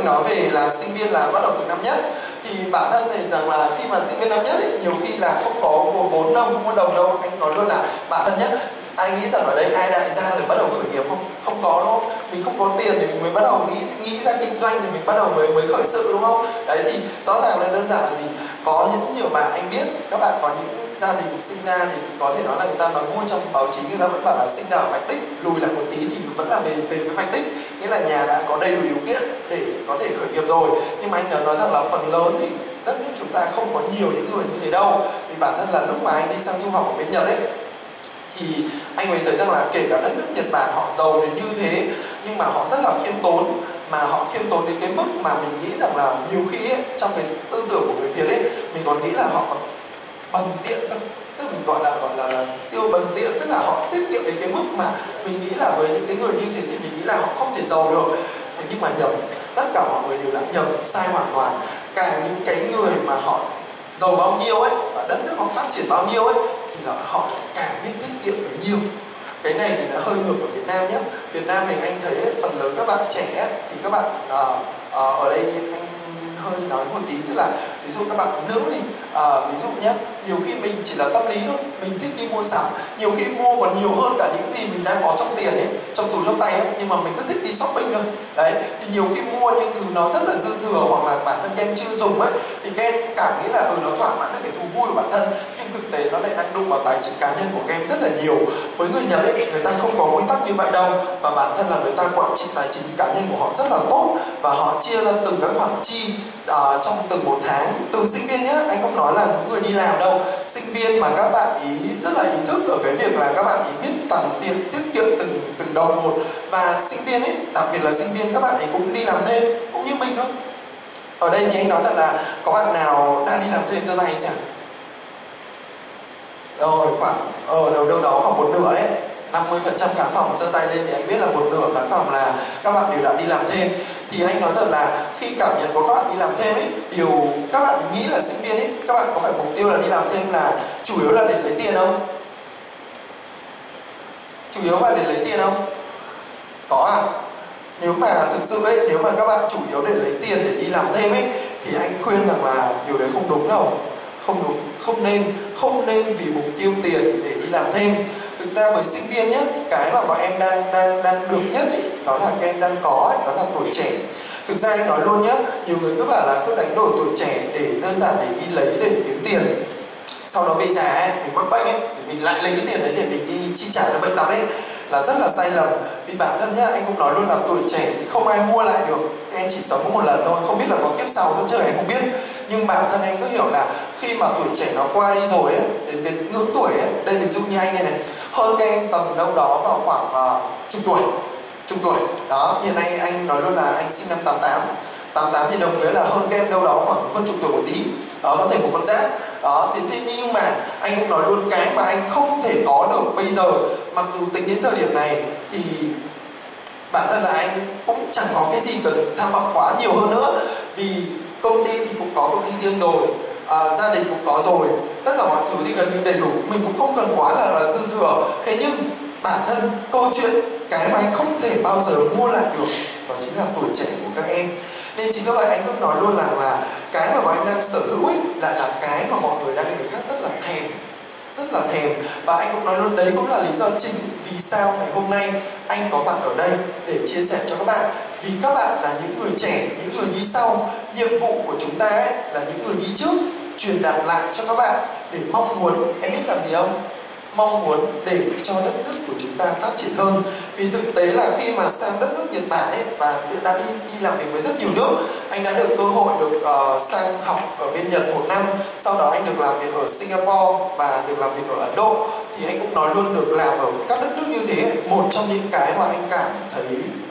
mình nói về là sinh viên là bắt đầu từ năm nhất, thì bản thân thì rằng là khi mà sinh viên năm nhất ấy, nhiều khi là không có vốn đâu, không có đồng đâu. Anh nói luôn là bản thân nhé, ai nghĩ rằng ở đây ai đại gia rồi bắt đầu khởi nghiệp không? Không có đúng không? Mình không có tiền thì mình mới bắt đầu nghĩ ra kinh doanh, thì mình bắt đầu mới khởi sự đúng không? Đấy thì rõ ràng là đơn giản là gì? Có những nhiều bạn anh biết, các bạn có những gia đình sinh ra thì có thể nói là người ta nói vui trong báo chí, người ta vẫn bảo là sinh ra ở vạch đích, lùi lại một tí thì vẫn là về với vạch đích, nghĩa là nhà đã có đầy đủ điều kiện để có thể khởi nghiệp rồi. Nhưng mà anh nói rằng là phần lớn thì đất nước chúng ta không có nhiều những người như thế đâu. Vì bản thân là lúc mà anh đi sang du học ở bên Nhật ấy, thì anh mới thấy rằng là kể cả đất nước Nhật Bản họ giàu đến như thế, nhưng mà họ rất là khiêm tốn, mà họ khiêm tốn đến cái mức mà mình nghĩ rằng là nhiều khi ấy, trong cái tư tưởng của người Việt ấy, mình còn nghĩ là họ còn bần tiện cơ, tức mình gọi là siêu bần tiện, tức là họ tiết kiệm đến cái mức mà mình nghĩ là với những cái người như thế thì mình nghĩ là họ không thể giàu được. Thế nhưng mà nhầm, tất cả mọi người đều đã nhầm, sai hoàn toàn. Cả những cái người mà họ giàu bao nhiêu ấy và đất nước họ phát triển bao nhiêu ấy thì là họ lại càng biết tiết kiệm bấy nhiêu. Cái này thì nó hơi ngược ở Việt Nam nhé. Việt Nam mình anh thấy ấy, phần lớn các bạn trẻ ấy, thì các bạn ở đây anh hơi nói một tí, tức là ví dụ các bạn nữ thì ví dụ nhé, nhiều khi mình chỉ là tâm lý thôi, mình thích đi mua sắm, nhiều khi mua còn nhiều hơn cả những gì mình đang có trong tiền ấy, trong túi trong tay ấy, nhưng mà mình cứ thích đi shopping thôi. Đấy, thì nhiều khi mua những thứ nó rất là dư thừa, hoặc là bản thân các em chưa dùng ấy, thì các em cảm nghĩ là nó thỏa mãn được cái thú vui của bản thân, nhưng thực tế nó lại đang đụng vào tài chính cá nhân của các em rất là nhiều. Với người Nhật ấy, người ta không có nguyên tắc như vậy đâu, và bản thân là người ta quản trị tài chính cá nhân của họ rất là tốt, và họ chia ra từng các khoản chi trong từng một tháng. Từ sinh viên nhé, anh không nói là những người đi làm đâu, sinh viên mà các bạn ý rất là ý thức ở cái việc là các bạn ý biết tằn tiền, tiết kiệm từng đồng một. Và sinh viên ấy, đặc biệt là sinh viên các bạn ấy cũng đi làm thêm, cũng như mình thôi. Ở đây thì anh nói thật là có bạn nào đang đi làm thêm giơ tay xem. Rồi khoảng đâu đó khoảng một nửa đấy, 50% khán phòng giơ tay lên, thì anh biết là một nửa khán phòng là các bạn đều đã đi làm thêm. Thì anh nói thật là khi cảm nhận của các bạn đi làm thêm ấy, điều các bạn nghĩ là sinh viên ấy, các bạn có phải mục tiêu là đi làm thêm là chủ yếu là để lấy tiền không? Chủ yếu là để lấy tiền không? Có à? Nếu mà thực sự ấy, nếu mà các bạn chủ yếu để lấy tiền để đi làm thêm ấy, thì anh khuyên rằng là điều đấy không đúng đâu. Không đúng, không nên vì mục tiêu tiền để đi làm thêm. Thực ra với sinh viên nhé, cái mà bọn em đang được nhất ý, đó là các em đang có ấy, đó là tuổi trẻ. Thực ra anh nói luôn nhé, nhiều người cứ bảo là cứ đánh đổi tuổi trẻ để đơn giản để đi lấy để kiếm tiền, sau đó bây giờ ấy, mình mắc bệnh ấy, thì mình lại lấy cái tiền đấy để mình đi chi trả cho bệnh tật ấy, là rất là sai lầm. Vì bản thân nhá, anh cũng nói luôn là tuổi trẻ thì không ai mua lại được, các em chỉ sống có một lần thôi, không biết là có kiếp sau không chứ anh không biết. Nhưng bản thân anh cứ hiểu là khi mà tuổi trẻ nó qua đi rồi ấy, đến cái ngưỡng tuổi ấy, đây ví dụ như anh này hơn các em tầm đâu đó vào khoảng chục tuổi đó. Hiện nay anh nói luôn là anh sinh năm 88 thì đồng nghĩa là hơn các em đâu đó khoảng hơn chục tuổi một tí đó, có thể một con giáp đó. Thì nhưng mà anh cũng nói luôn, cái mà anh không thể có được bây giờ, mặc dù tính đến thời điểm này thì bản thân là anh cũng chẳng có cái gì cần tham vọng quá nhiều hơn nữa, vì công ty thì cũng có công ty riêng rồi, gia đình cũng có rồi, tất cả mọi thứ thì gần như đầy đủ, mình cũng không cần quá là dư thừa. Thế nhưng bản thân câu chuyện cái mà anh không thể bao giờ mua lại được đó chính là tuổi trẻ của các em. Nên chính vì vậy anh cũng nói luôn là cái mà bọn em đang sở hữu ấy lại là cái mà mọi người khác rất là thèm. Và anh cũng nói luôn đấy cũng là lý do chính vì sao ngày hôm nay anh có mặt ở đây để chia sẻ cho các bạn. Vì các bạn là những người trẻ, những người đi sau, nhiệm vụ của chúng ta ấy là những người đi trước truyền đạt lại cho các bạn để mong muốn, em biết làm gì không? Mong muốn để cho đất nước của chúng ta phát triển hơn. Vì thực tế là khi mà sang đất nước Nhật Bản ấy, và đã đi làm việc với rất nhiều nước, anh đã được cơ hội được sang học ở bên Nhật 1 năm, sau đó anh được làm việc ở Singapore và được làm việc ở Ấn Độ. Thì anh cũng nói luôn được làm ở các đất nước như thế, một trong những cái mà anh cảm thấy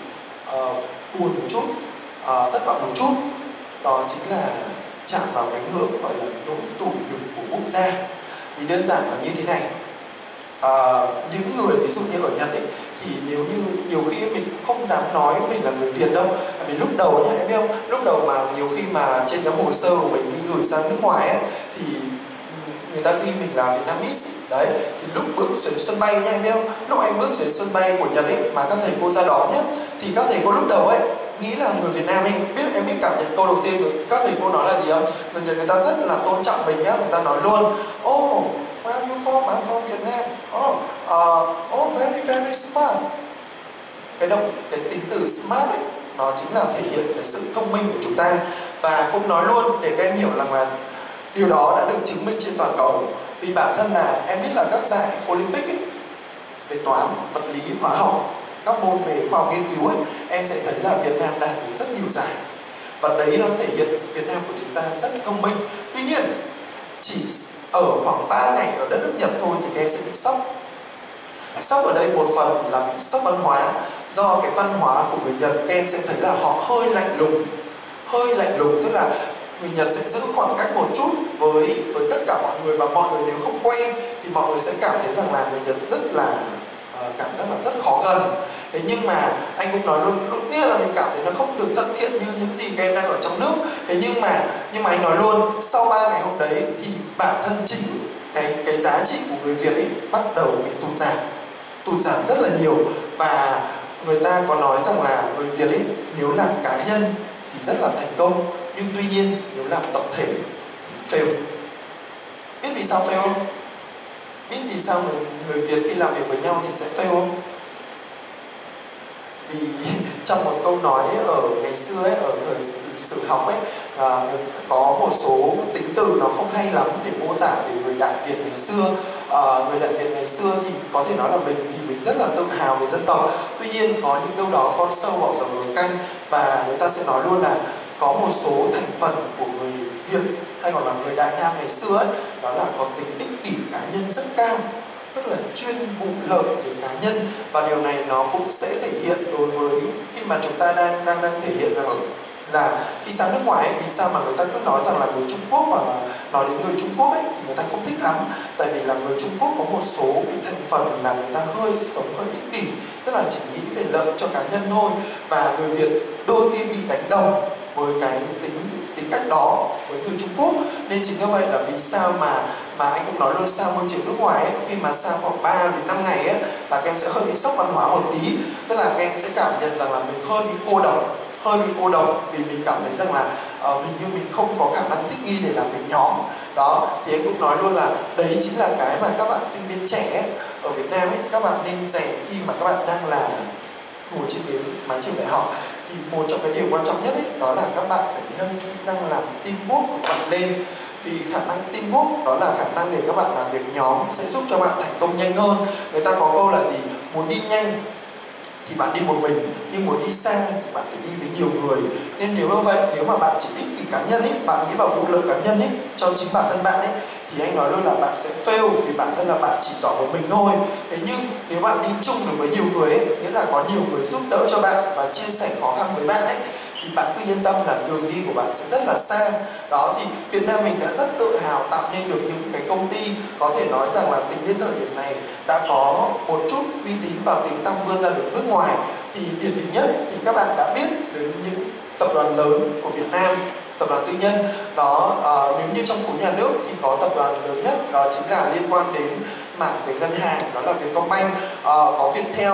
buồn một chút, thất vọng một chút, đó chính là chạm vào cái ngưỡng gọi là nỗi tủi nhục của quốc gia. Vì đơn giản là như thế này, những người ví dụ như ở Nhật ấy, thì nếu như nhiều khi mình không dám nói mình là người Việt đâu. Vì lúc đầu nhá, em biết không, lúc đầu mà nhiều khi mà trên cái hồ sơ của mình đi gửi sang nước ngoài ấy, thì người ta ghi mình là Vietnamese đấy. Thì lúc bước xuống sân bay nha, em biết không, lúc anh bước xuống sân bay của Nhật ấy mà các thầy cô ra đón nhé, thì các thầy cô lúc đầu ấy nghĩ là người Việt Nam ấy, em biết cảm nhận câu đầu tiên của các thầy cô nói là gì không? Người Nhật người ta rất là tôn trọng mình nhá, người ta nói luôn, oh, where are you from? I'm from Việt Nam. Oh, very very smart. Cái tính từ smart ấy, nó chính là thể hiện cái sự thông minh của chúng ta. Và cũng nói luôn để các em hiểu rằng là điều đó đã được chứng minh trên toàn cầu. Vì bản thân là em biết là các giải Olympic ấy, về toán, vật lý, hóa học, các môn về khoa học nghiên cứu ấy, em sẽ thấy là Việt Nam đạt được rất nhiều giải. Và đấy nó thể hiện Việt Nam của chúng ta rất thông minh. Tuy nhiên, chỉ ở khoảng 3 ngày ở đất nước Nhật thôi thì các em sẽ bị sốc. Sốc ở đây một phần là bị sốc văn hóa. Do cái văn hóa của người Nhật, các em sẽ thấy là họ hơi lạnh lùng, tức là người Nhật sẽ giữ khoảng cách một chút với tất cả mọi người, và mọi người nếu không quen thì mọi người sẽ cảm thấy rằng là người Nhật rất là cảm giác là rất khó gần. Thế nhưng mà anh cũng nói luôn, lúc tiên là mình cảm thấy nó không được thân thiện như những gì các em đang ở trong nước. Thế nhưng mà anh nói luôn, sau 3 ngày hôm đấy thì bản thân chính cái giá trị của người Việt ấy bắt đầu bị tụt giảm rất là nhiều. Và người ta có nói rằng là người Việt ấy nếu làm cá nhân thì rất là thành công, nhưng tuy nhiên nếu làm tập thể thì fail. Biết vì sao fail không? Biết vì sao người Việt khi làm việc với nhau thì sẽ fail không? Vì trong một câu nói ở ngày xưa ấy, ở thời sử học ấy, có một số tính từ nó không hay lắm để mô tả về người Đại Việt ngày xưa. Người Đại Việt ngày xưa thì có thể nói là mình rất là tự hào về dân tộc. Tuy nhiên có những đâu đó con sâu bỏ dầu nồi canh, và người ta sẽ nói luôn là có một số thành phần của người Việt hay còn là người Đại Nam ngày xưa ấy, đó là có tính ích kỷ cá nhân rất cao, tức là chuyên vụ lợi về cá nhân. Và điều này nó cũng sẽ thể hiện đối với khi mà chúng ta đang thể hiện rằng là khi sang nước ngoài ấy, vì sao mà người ta cứ nói rằng là người Trung Quốc, mà nói đến người Trung Quốc ấy thì người ta không thích lắm, tại vì là người Trung Quốc có một số cái thành phần là người ta sống hơi ích kỷ, tức là chỉ nghĩ về lợi cho cá nhân thôi. Và người Việt đôi khi bị đánh đồng với cái tính cách đó với người Trung Quốc. Nên chính như vậy là vì sao mà anh cũng nói luôn, sang môi trường nước ngoài ấy, khi mà sang khoảng 3 đến 5 ngày ấy, là các em sẽ hơi bị sốc văn hóa một tí. Tức là các em sẽ cảm nhận rằng là mình hơi bị cô độc, vì mình cảm thấy rằng là mình không có khả năng thích nghi để làm việc nhóm. Đó, thì anh cũng nói luôn là đấy chính là cái mà các bạn sinh viên trẻ ấy, ở Việt Nam ấy, các bạn nên rèn khi mà các bạn đang là ngồi trên cái mái trường đại học. Thì một trong cái điều quan trọng nhất ấy, đó là các bạn phải nâng kỹ năng làm teamwork của bạn lên. Vì khả năng teamwork đó là khả năng để các bạn làm việc nhóm sẽ giúp cho bạn thành công nhanh hơn. Người ta có câu là gì? Muốn đi nhanh thì bạn đi một mình, nhưng muốn đi xa thì bạn phải đi với nhiều người. Nên nếu như vậy, nếu mà bạn chỉ ích kỷ cá nhân ấy, bạn nghĩ vào vụ lợi cá nhân ấy cho chính bản thân bạn ấy, thì anh nói luôn là bạn sẽ fail, vì bản thân là bạn chỉ giỏi một mình thôi. Thế nhưng nếu bạn đi chung được với nhiều người ấy, nghĩa là có nhiều người giúp đỡ cho bạn và chia sẻ khó khăn với bạn ấy, thì bạn cứ yên tâm là đường đi của bạn sẽ rất là xa. Đó, thì Việt Nam mình đã rất tự hào tạo nên được những cái công ty có thể nói rằng là tính đến thời điểm này đã có một chút uy tín và tiếng tăm vươn ra được nước ngoài. Thì điển hình nhất thì các bạn đã biết đến những tập đoàn lớn của Việt Nam, tập đoàn tư nhân đó. Nếu như trong khối nhà nước thì có tập đoàn lớn nhất, đó chính là liên quan đến mảng về ngân hàng, đó là Vietcombank, có Viettel,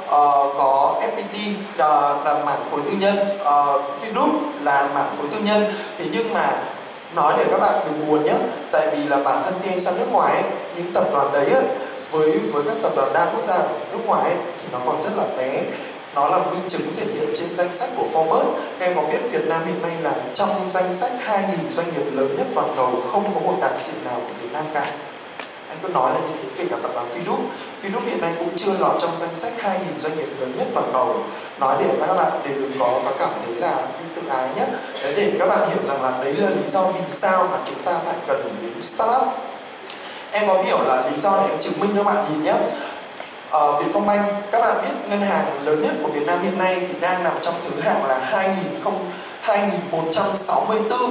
có FPT là mảng khối tư nhân, Vingroup là mảng khối tư nhân. Thế nhưng mà nói để các bạn đừng buồn nhé, tại vì là bản thân khi anh sang nước ngoài ấy, những tập đoàn đấy ấy, với các tập đoàn đa quốc gia ở nước ngoài ấy, thì nó còn rất là bé. Nó là minh chứng thể hiện trên danh sách của Forbes. Các em có biết Việt Nam hiện nay là trong danh sách 2.000 doanh nghiệp lớn nhất toàn cầu, không có một đại diện nào của Việt Nam cả. Anh cứ nói là như thế, kể cả tập đoàn Vingroup. Vingroup hiện nay cũng chưa lọt trong danh sách 2.000 doanh nghiệp lớn nhất toàn cầu. Nói để các bạn đừng có cảm thấy là bị tự ái nhé. Đấy, để các bạn hiểu rằng là đấy là lý do vì sao mà chúng ta phải cần đến startup. Em có hiểu là lý do để em chứng minh cho bạn nhìn nhé. Vietcombank, các bạn biết ngân hàng lớn nhất của Việt Nam hiện nay thì đang nằm trong thứ hạng là 2164.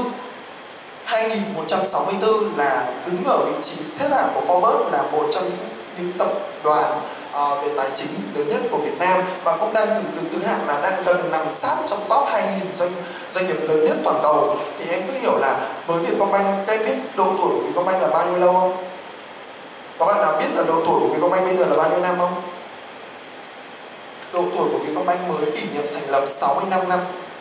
2164 là đứng ở vị trí xếp hạng của Forbes, là một trong những tập đoàn về tài chính lớn nhất của Việt Nam, và cũng đang được thứ hạng là đang gần nằm sát trong top 2.000 doanh nghiệp lớn nhất toàn cầu. Thì em cứ hiểu là với Vietcombank, các em biết độ tuổi của Vietcombank là bao nhiêu lâu không? Có bạn nào biết là độ tuổi của Vietcombank bây giờ là bao nhiêu năm không? Độ tuổi của Vietcombank mới kỷ niệm thành lập 65 năm.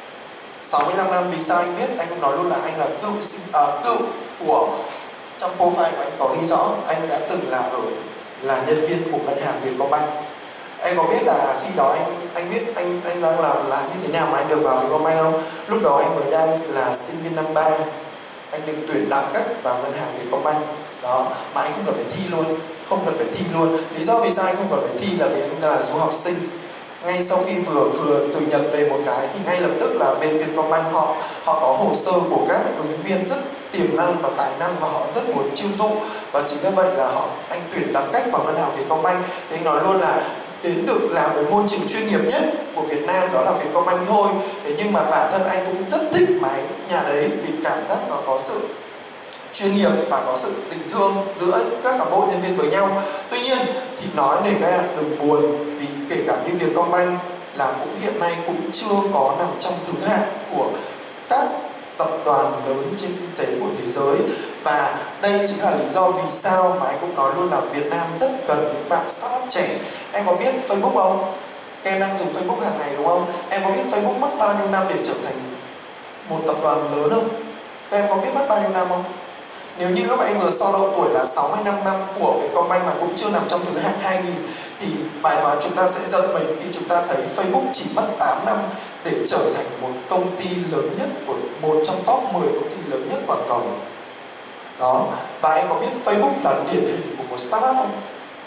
65 năm. Vì sao anh biết? Anh cũng nói luôn là anh là cựu của, trong profile của anh có ghi rõ anh đã từng là nhân viên của ngân hàng Vietcombank. Anh có biết là khi đó anh biết anh đang làm như thế nào mà anh được vào Vietcombank không? Lúc đó anh mới đang là sinh viên năm 3, anh được tuyển đặc cách vào ngân hàng Vietcombank đó, mà anh không cần phải thi luôn, không cần phải thi luôn. Lý do vì sao anh không cần phải thi là vì anh là du học sinh. Ngay sau khi vừa từ Nhật về một cái thì ngay lập tức là bên Vietcombank họ có hồ sơ của các ứng viên rất tiềm năng và tài năng và họ rất muốn chiêu dụng, và chính vì vậy là anh tuyển đặc cách vào ngân hàng Vietcombank. Thì anh nói luôn là đến được làm với môi trường chuyên nghiệp nhất của Việt Nam đó là Vietcombank thôi. Thế nhưng mà bản thân anh cũng rất thích máy nhà đấy vì cảm giác nó có sự chuyên nghiệp và có sự tình thương giữa các cán bộ nhân viên với nhau. Tuy nhiên thì nói để các bạn đừng buồn, vì kể cả như Vietcombank là cũng hiện nay cũng chưa có nằm trong thứ hạng của các tập đoàn lớn trên kinh tế của thế giới. Và đây chính là lý do vì sao mà anh cũng nói luôn là Việt Nam rất cần những bạn startup trẻ. Em có biết Facebook không? Em đang dùng Facebook hàng ngày đúng không? Em có biết Facebook mất bao nhiêu năm để trở thành một tập đoàn lớn không? Em có biết mất bao nhiêu năm không? Nếu như lúc anh vừa so độ tuổi là 65 năm của Vietcombank mà cũng chưa nằm trong thứ hạng 2000 thì bài toán chúng ta sẽ giật mình khi chúng ta thấy Facebook chỉ mất 8 năm để trở thành một công ty lớn nhất, của một trong top 10 công ty lớn nhất toàn cầu. Đó, và anh có biết Facebook là điển hình của một startup không?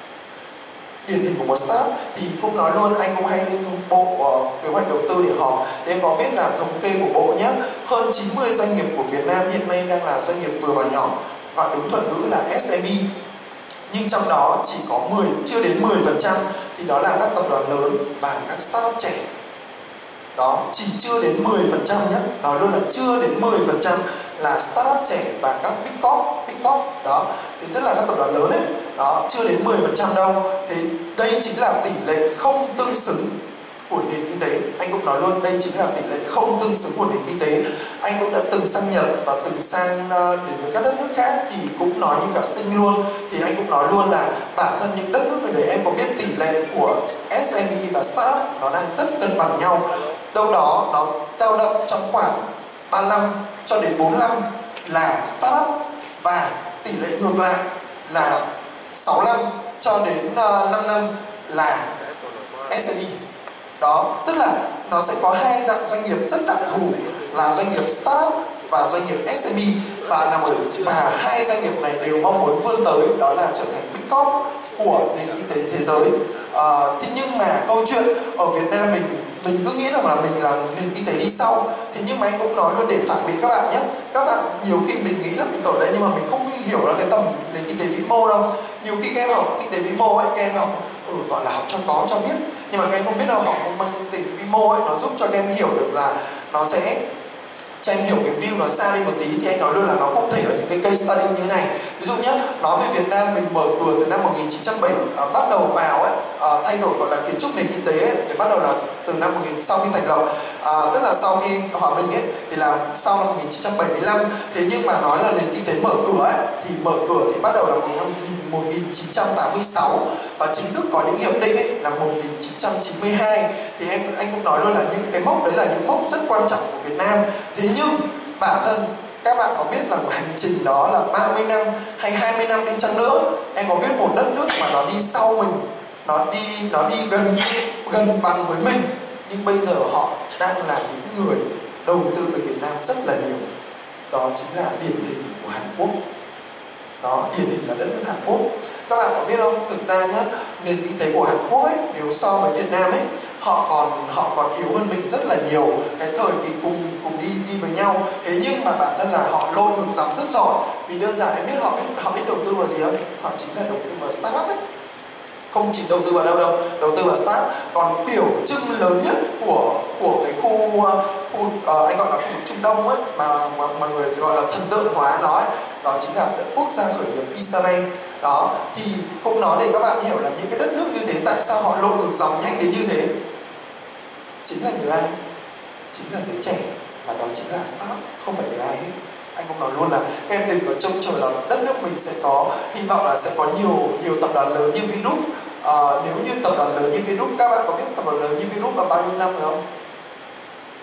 Điển hình của một startup thì cũng nói luôn, anh cũng hay lên bộ kế hoạch đầu tư để họp. Thì em có biết là thống kê của bộ nhé, hơn 90 doanh nghiệp của Việt Nam hiện nay đang là doanh nghiệp vừa và nhỏ, và đúng thuật ngữ là SME. Nhưng trong đó chỉ có chưa đến 10% thì đó là các tập đoàn lớn và các startup trẻ. Đó, chỉ chưa đến 10% nhé, nói luôn là chưa đến 10% là startup trẻ và các big corp đó, thì tức là các tập đoàn lớn ấy, đó, chưa đến 10% đâu. Thì đây chính là tỷ lệ không tương xứng của nền kinh tế. Anh cũng nói luôn, đây chính là tỷ lệ không tương xứng của nền kinh tế. Anh cũng đã từng sang Nhật và từng sang đến với các đất nước khác thì cũng nói như cả Sinh luôn. Thì anh cũng nói luôn là bản thân những đất nước ở đấy, em có biết tỷ lệ của SME và startup nó đang rất cân bằng nhau. Đâu đó nó dao động trong khoảng 35 cho đến 45 là startup, và tỷ lệ ngược lại là 65 cho đến 5 năm là SME. Đó, tức là nó sẽ có hai dạng doanh nghiệp rất đặc thù là doanh nghiệp startup và doanh nghiệp SME, và hai doanh nghiệp này đều mong muốn vươn tới đó là trở thành big corp của nền kinh tế thế giới. Thế nhưng mà câu chuyện ở Việt Nam mình cứ nghĩ rằng là mình là nền kinh tế đi sau. Thế nhưng mà anh cũng nói luôn để phản biện các bạn nhé. Các bạn nhiều khi mình nghĩ là mình ở đây nhưng mà mình không hiểu là cái tầm nền kinh tế vĩ mô đâu. Nhiều khi các em học kinh tế vĩ mô ấy, các em học gọi là học cho có cho biết, nhưng mà các em không biết đâu, học bằng kinh tế vĩ mô ấy, nó giúp cho các em hiểu được là nó sẽ cho em hiểu cái view nó xa đi một tí. Thì anh nói luôn là nó cụ thể ở những cái case study như thế này. Ví dụ nhé, nói về Việt Nam, mình mở cửa từ năm 1970 bắt đầu vào ấy, thay đổi gọi là kiến trúc nền kinh tế ấy, để bắt đầu là từ năm sau khi thành lập, tức là sau khi hòa bình ấy thì là sau năm 1975. Thế nhưng mà nói là nền kinh tế mở cửa ấy, thì mở cửa thì bắt đầu là năm 1986 và chính thức có những hiệp định ấy là 1992. Thì anh cũng nói luôn là những cái mốc đấy là những mốc rất quan trọng của Việt Nam. Thế nhưng bản thân các bạn có biết là hành trình đó là 30 năm hay 20 năm đi chăng nữa, em có biết một đất nước mà nó đi sau mình, nó đi gần bằng với mình, nhưng bây giờ họ đang là những người đầu tư về Việt Nam rất là nhiều. Đó chính là điển hình của Hàn Quốc. Đó, điển hình là đất nước Hàn Quốc. Các bạn có biết không, thực ra nhá, nền kinh tế của Hàn Quốc ấy, nếu so với Việt Nam ấy, họ còn yếu hơn mình rất là nhiều. Cái thời kỳ cùng đi với nhau. Thế nhưng mà bản thân là họ lôi ngược dòng rất giỏi. Vì đơn giản em biết họ biết đầu tư vào gì không? Họ chính là đầu tư vào startup ấy. Không chỉ đầu tư vào đâu, đầu tư vào startup. Còn biểu trưng lớn nhất của cái khu anh gọi là khu vực Trung Đông ấy, mà người gọi là thần tượng hóa nó ấy, đó chính là quốc gia khởi nghiệp Israel. Đó, thì cũng nói để các bạn hiểu là những cái đất nước như thế tại sao họ lội ngược dòng nhanh đến như thế. Chính là nhờ ai? Chính là giới trẻ, và đó chính là startup, không phải nhờ ai hết. Anh cũng nói luôn là các em đừng có trông chờ là đất nước mình sẽ có, hy vọng là sẽ có nhiều tập đoàn lớn như Vingroup. Nếu như tập đoàn lớn như Vingroup, các bạn có biết tập đoàn lớn như Vingroup là bao nhiêu năm rồi không?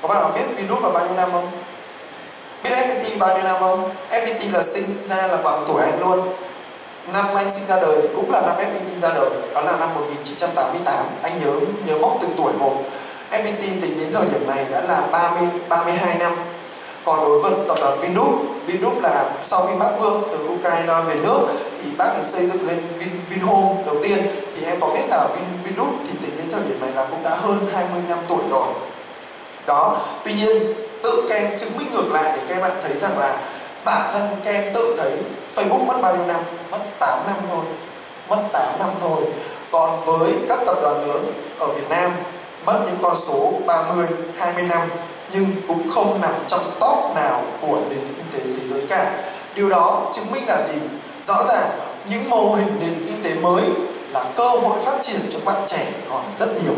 Có bạn nào biết Vingroup là bao nhiêu năm không? Biết FPT bao nhiêu năm không? FPT là sinh ra là bằng tuổi anh luôn. Năm anh sinh ra đời thì cũng là năm FPT ra đời, đó là năm 1988. Anh nhớ mốc từng tuổi một. FPT tính đến thời điểm này đã là 32 năm. Còn đối với tập đoàn Vingroup là sau khi bác Vương từ Ukraine về nước thì bác ấy xây dựng lên Vinhome đầu tiên. Thì em có biết là Vingroup thì tính đến thời điểm này là cũng đã hơn 20 năm tuổi rồi. Đó, tuy nhiên tự các em chứng minh ngược lại để các bạn thấy rằng là bản thân các em tự thấy Facebook mất bao nhiêu năm? Mất 8 năm thôi. Mất 8 năm thôi. Còn với các tập đoàn lớn ở Việt Nam mất những con số 30, 20 năm nhưng cũng không nằm trong top nào của nền kinh tế thế giới cả. Điều đó chứng minh là gì? Rõ ràng những mô hình nền kinh tế mới là cơ hội phát triển cho bạn trẻ còn rất nhiều.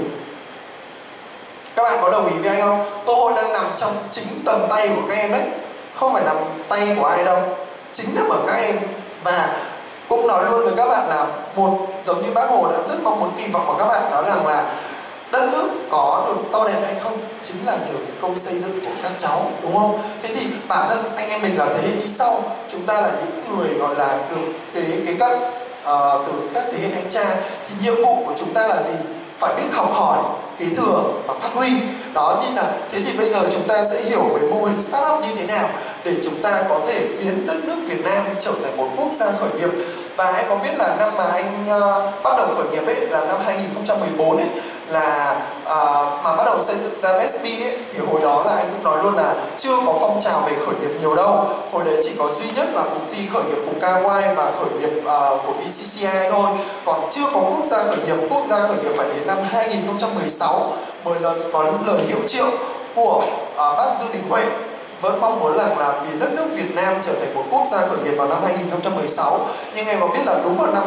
Các bạn có đồng ý với anh không? Cơ hội đang nằm trong chính tầm tay của các em đấy, không phải nằm tay của ai đâu, chính nằm ở các em. Và cũng nói luôn với các bạn là giống như bác Hồ đã rất mong muốn kỳ vọng vào các bạn, đó là đất nước có được to đẹp hay không chính là nhờ công xây dựng của các cháu, đúng không? Thế thì bản thân anh em mình là thế hệ đi sau, chúng ta là những người gọi là được kế cận từ các thế hệ anh cha, thì nhiệm vụ của chúng ta là gì? Phải biết học hỏi, kế thừa và phát huy. Đó, như là thế thì bây giờ chúng ta sẽ hiểu về mô hình startup như thế nào để chúng ta có thể biến đất nước Việt Nam trở thành một quốc gia khởi nghiệp. Và em có biết là năm mà anh bắt đầu khởi nghiệp ấy là năm 2014 ấy, là mà bắt đầu xây dựng ra Mespi ấy, thì hồi đó là anh cũng nói luôn là chưa có phong trào về khởi nghiệp nhiều đâu. Hồi đấy chỉ có duy nhất là công ty khởi nghiệp của KY và khởi nghiệp của VCCI thôi. Còn chưa có quốc gia khởi nghiệp. Quốc gia khởi nghiệp phải đến năm 2016 mới có lời hiệu triệu của bác Dương Đình Huệ, vẫn mong muốn là biến đất nước Việt Nam trở thành một quốc gia khởi nghiệp vào năm 2016. Nhưng em có biết là đúng vào năm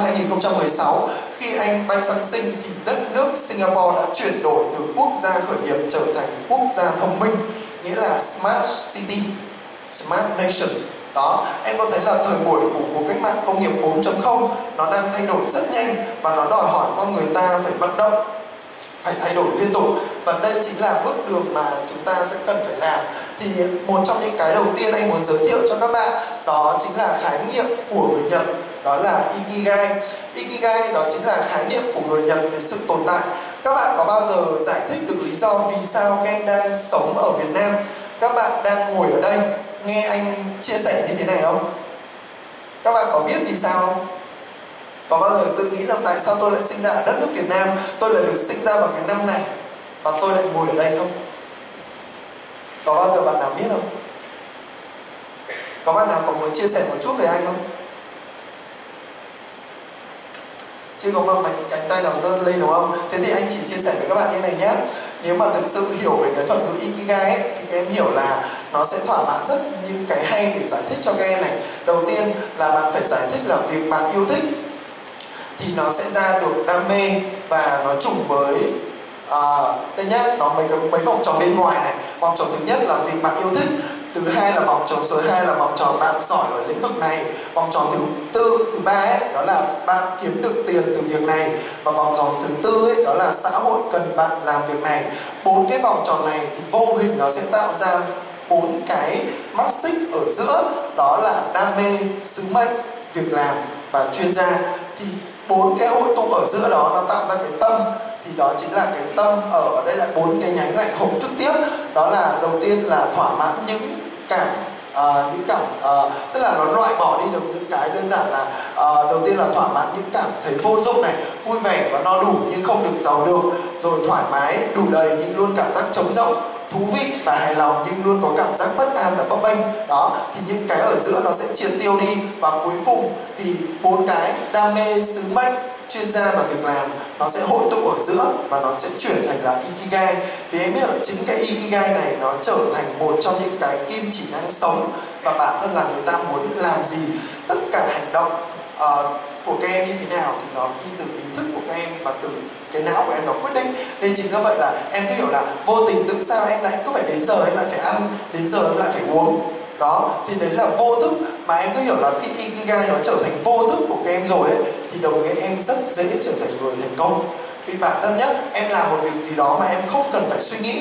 2016 khi anh bay sang Sing thì đất nước Singapore đã chuyển đổi từ quốc gia khởi nghiệp trở thành quốc gia thông minh, nghĩa là Smart City, Smart Nation. Đó, em có thấy là thời buổi của cách mạng công nghiệp 4.0 nó đang thay đổi rất nhanh và nó đòi hỏi con người ta phải vận động, phải thay đổi liên tục. Và đây chính là bước đường mà chúng ta sẽ cần phải làm. Thì một trong những cái đầu tiên anh muốn giới thiệu cho các bạn đó chính là khái niệm của người Nhật, đó là Ikigai. Ikigai đó chính là khái niệm của người Nhật về sự tồn tại. Các bạn có bao giờ giải thích được lý do vì sao các em đang sống ở Việt Nam, các bạn đang ngồi ở đây nghe anh chia sẻ như thế này không? Các bạn có biết vì sao không? Có bao giờ tự nghĩ rằng tại sao tôi lại sinh ra ở đất nước Việt Nam, tôi lại được sinh ra vào cái năm này và tôi lại ngồi ở đây không? Có bao giờ bạn nào biết không? Có bạn nào có muốn chia sẻ một chút về anh không? Chứ có một cánh tay nào giơ lên đúng không? Thế thì anh chỉ chia sẻ với các bạn như này nhé. Nếu mà thực sự hiểu về cái thuật ngữ Ikigai ấy, thì các em hiểu là nó sẽ thỏa mãn rất những cái hay để giải thích cho các em này. Đầu tiên là bạn phải giải thích là việc bạn yêu thích thì nó sẽ ra được đam mê và nó trùng với đây nhá, nó mấy vòng tròn bên ngoài này. Vòng tròn thứ nhất là việc bạn yêu thích, thứ hai là vòng tròn số 2 là vòng tròn bạn giỏi ở lĩnh vực này, vòng tròn thứ ba ấy đó là bạn kiếm được tiền từ việc này, và vòng tròn thứ tư ấy đó là xã hội cần bạn làm việc này. 4 cái vòng tròn này thì vô hình nó sẽ tạo ra 4 cái mắt xích ở giữa, đó là đam mê, sứ mệnh, việc làm và chuyên gia. Thì 4 cái hội tụ ở giữa đó nó tạo ra cái tâm, thì đó chính là cái tâm. Ở đây là 4 cái nhánh lại hội trực tiếp, đó là đầu tiên là thỏa mãn những cảm tức là nó loại bỏ đi được những cái đơn giản là đầu tiên là thỏa mãn những cảm thấy vô dụng này, vui vẻ và no đủ nhưng không được giàu được, rồi thoải mái đủ đầy nhưng luôn cảm giác trống rỗng, thú vị và hài lòng nhưng luôn có cảm giác bất an và bấp bênh. Đó, thì những cái ở giữa nó sẽ triệt tiêu đi, và cuối cùng thì 4 cái đam mê, sứ mệnh, chuyên gia và việc làm nó sẽ hội tụ ở giữa và nó sẽ chuyển thành là Ikigai. Vì em biết là chính cái Ikigai này nó trở thành một trong những cái kim chỉ nam sống, và bản thân là người ta muốn làm gì, tất cả hành động của các em như thế nào thì nó đi từ ý thức của các em và từ cái não của em nó quyết định. Nên chính do vậy là em cứ hiểu là vô tình tự sao em lại cứ phải đến giờ em lại phải ăn, đến giờ em lại phải uống. Đó, thì đấy là vô thức, mà em cứ hiểu là khi Ikigai nó trở thành vô thức của các em rồi ấy, thì đồng nghĩa em rất dễ trở thành người thành công. Vì bản thân nhé, em làm một việc gì đó mà em không cần phải suy nghĩ,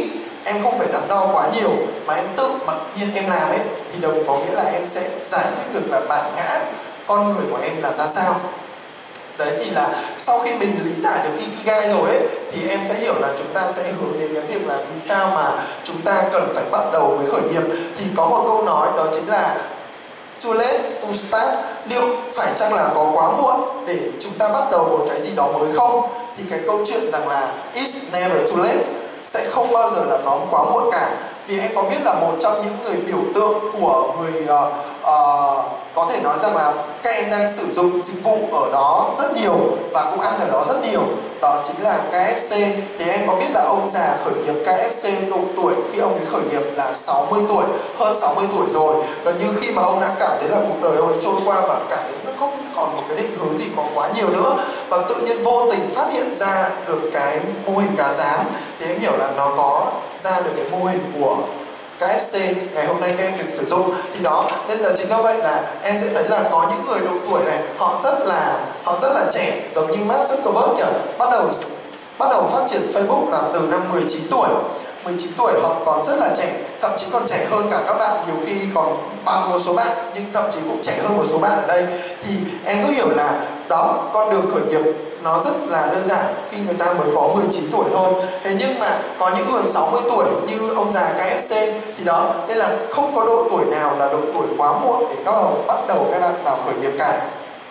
em không phải đắn đo quá nhiều mà em tự mặc nhiên em làm ấy, thì đồng có nghĩa là em sẽ giải thích được là bản ngã con người của em là ra sao. Đấy thì là sau khi mình lý giải được Ikigai rồi ấy, thì em sẽ hiểu là chúng ta sẽ hướng đến cái việc là vì sao mà chúng ta cần phải bắt đầu với khởi nghiệp. Thì có một câu nói đó chính là too late to start. Liệu phải chăng là có quá muộn để chúng ta bắt đầu một cái gì đó mới không? Thì cái câu chuyện rằng là it's never too late sẽ không bao giờ là có quá muộn cả. Vì em có biết là một trong những người biểu tượng của người có thể nói rằng là các em đang sử dụng dịch vụ ở đó rất nhiều và cũng ăn ở đó rất nhiều, đó chính là KFC. Thì em có biết là ông già khởi nghiệp KFC độ tuổi khi ông ấy khởi nghiệp là 60 tuổi, hơn 60 tuổi rồi. Gần như khi mà ông đã cảm thấy là cuộc đời ông ấy trôi qua và cảm thấy nó không còn một cái định hướng gì có quá nhiều nữa, và tự nhiên vô tình phát hiện ra được cái mô hình cá rán, thì em hiểu là nó có ra được cái mô hình của KFC ngày hôm nay các em được sử dụng. Thì đó, nên là chính do vậy là em sẽ thấy là có những người độ tuổi này họ rất là trẻ, giống như Mark Zuckerberg kìa, bắt đầu phát triển Facebook là từ năm 19 tuổi. 19 tuổi họ còn rất là trẻ, thậm chí còn trẻ hơn cả các bạn, nhiều khi còn bằng một số bạn, nhưng thậm chí cũng trẻ hơn một số bạn ở đây. Thì em cứ hiểu là đó, con đường khởi nghiệp nó rất là đơn giản khi người ta mới có 19 tuổi thôi. Thế nhưng mà có những người 60 tuổi như ông già KFC thì đó, nên là không có độ tuổi nào là độ tuổi quá muộn để các bạn bắt đầu các bạn vào khởi nghiệp cả.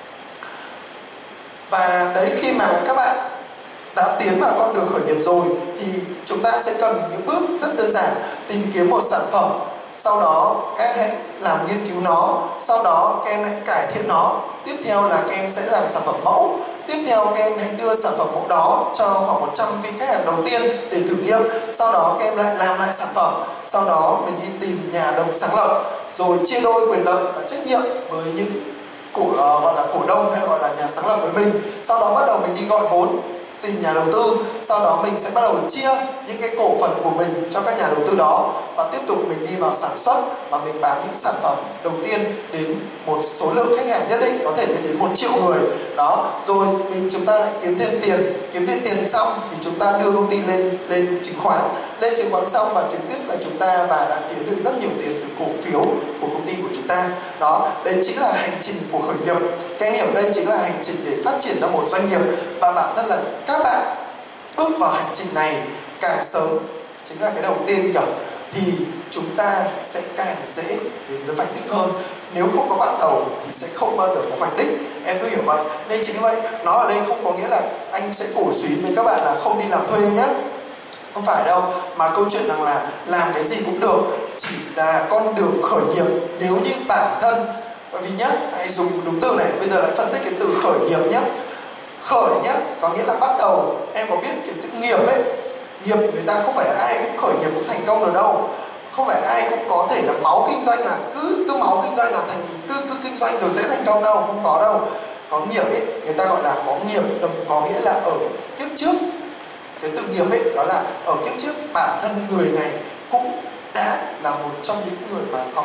Và đấy, khi mà các bạn đã tiến vào con đường khởi nghiệp rồi thì chúng ta sẽ cần những bước rất đơn giản: tìm kiếm một sản phẩm, sau đó các em hãy làm nghiên cứu nó, sau đó các em hãy cải thiện nó, tiếp theo là các em sẽ làm sản phẩm mẫu, tiếp theo các em hãy đưa sản phẩm mẫu đó cho khoảng 100 vị khách hàng đầu tiên để thử nghiệm, sau đó các em lại làm lại sản phẩm, sau đó mình đi tìm nhà đồng sáng lập, rồi chia đôi quyền lợi và trách nhiệm với những gọi là cổ đông hay gọi là nhà sáng lập với mình, sau đó bắt đầu mình đi gọi vốn, tìm nhà đầu tư, sau đó mình sẽ bắt đầu chia những cái cổ phần của mình cho các nhà đầu tư đó, và tiếp tục mình đi vào sản xuất và mình bán những sản phẩm đầu tiên đến một số lượng khách hàng nhất định, có thể lên đến 1 triệu người đó, rồi chúng ta lại kiếm thêm tiền xong thì chúng ta đưa công ty lên chứng khoán xong và trực tiếp là chúng ta và đã kiếm được rất nhiều tiền từ cổ phiếu của công ty của chúng ta. Đó, đấy chính là hành trình của khởi nghiệp. Các em hiểu đây chính là hành trình để phát triển ra một doanh nghiệp, và bản thân là các bạn bước vào hành trình này càng sớm, chính là cái đầu tiên kìa, thì chúng ta sẽ càng dễ đến với vạch đích hơn. Nếu không có bắt đầu thì sẽ không bao giờ có vạch đích, em cứ hiểu vậy. Nên chính vậy, nó ở đây không có nghĩa là anh sẽ cổ suý với các bạn là không đi làm thuê nhé, không phải đâu, mà câu chuyện rằng là làm cái gì cũng được, chỉ là con đường khởi nghiệp nếu như bản thân. Bởi vì nhá, hãy dùng đúng từ này, bây giờ lại phân tích cái từ khởi nghiệp nhé. Khởi nhá, có nghĩa là bắt đầu. Em có biết cái chữ nghiệp ấy, nghiệp người ta không phải ai cũng khởi nghiệp cũng thành công được đâu, không phải ai cũng có thể là máu kinh doanh là cứ máu kinh doanh là cứ kinh doanh rồi dễ thành công đâu, không có đâu. Có nghiệp ấy, người ta gọi là có nghiệp, có nghĩa là ở kiếp trước. Cái từ nghiệp ấy, đó là ở kiếp trước bản thân người này cũng đã là một trong những người mà họ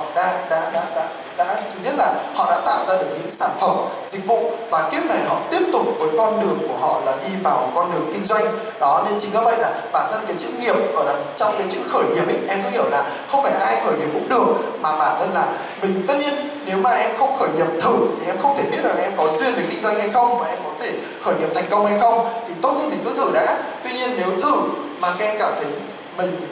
thứ nhất là họ đã tạo ra được những sản phẩm, dịch vụ, và kiếp này họ tiếp tục với con đường của họ là đi vào con đường kinh doanh. Đó, nên chính vì vậy là bản thân cái chữ nghiệp ở đằng trong cái chữ khởi nghiệp ấy, em có hiểu là không phải ai khởi nghiệp cũng được, mà bản thân là mình, tất nhiên nếu mà em không khởi nghiệp thử thì em không thể biết là em có duyên về kinh doanh hay không, và em có thể khởi nghiệp thành công hay không, thì tốt nhất mình cứ thử đã. Tuy nhiên nếu thử mà các em cảm thấy mình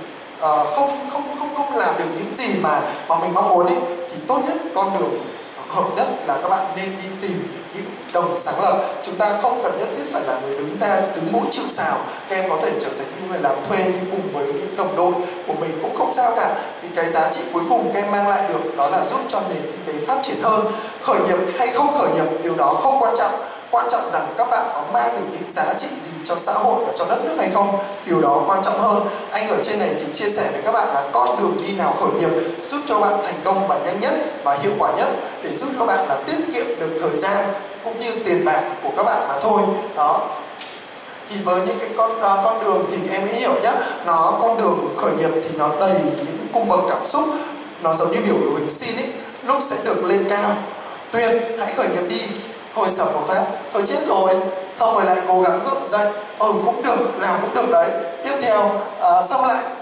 không làm được những gì mà mình mong muốn ấy, thì tốt nhất con đường hợp nhất là các bạn nên đi tìm những đồng sáng lập. Chúng ta không cần nhất thiết phải là người đứng mũi chịu sào. Các em có thể trở thành những người làm thuê đi cùng với những đồng đội của mình cũng không sao cả, vì cái giá trị cuối cùng các em mang lại được đó là giúp cho nền kinh tế phát triển hơn. Khởi nghiệp hay không khởi nghiệp, điều đó không quan trọng. Quan trọng rằng các bạn có mang được những giá trị gì cho xã hội và cho đất nước hay không, điều đó quan trọng hơn. Anh ở trên này chỉ chia sẻ với các bạn là con đường đi nào khởi nghiệp giúp cho bạn thành công và nhanh nhất và hiệu quả nhất, để giúp các bạn là tiết kiệm được thời gian cũng như tiền bạc của các bạn mà thôi. Đó, thì với những cái con đường thì em mới hiểu nhá, con đường khởi nghiệp thì nó đầy những cung bậc cảm xúc, nó giống như biểu đồ hình sin ấy, lúc sẽ được lên cao, tuyệt, hãy khởi nghiệp đi, thôi sập một phát, thôi chết rồi, thôi rồi lại cố gắng gượng dậy, cũng được, làm cũng được đấy, tiếp theo xong lại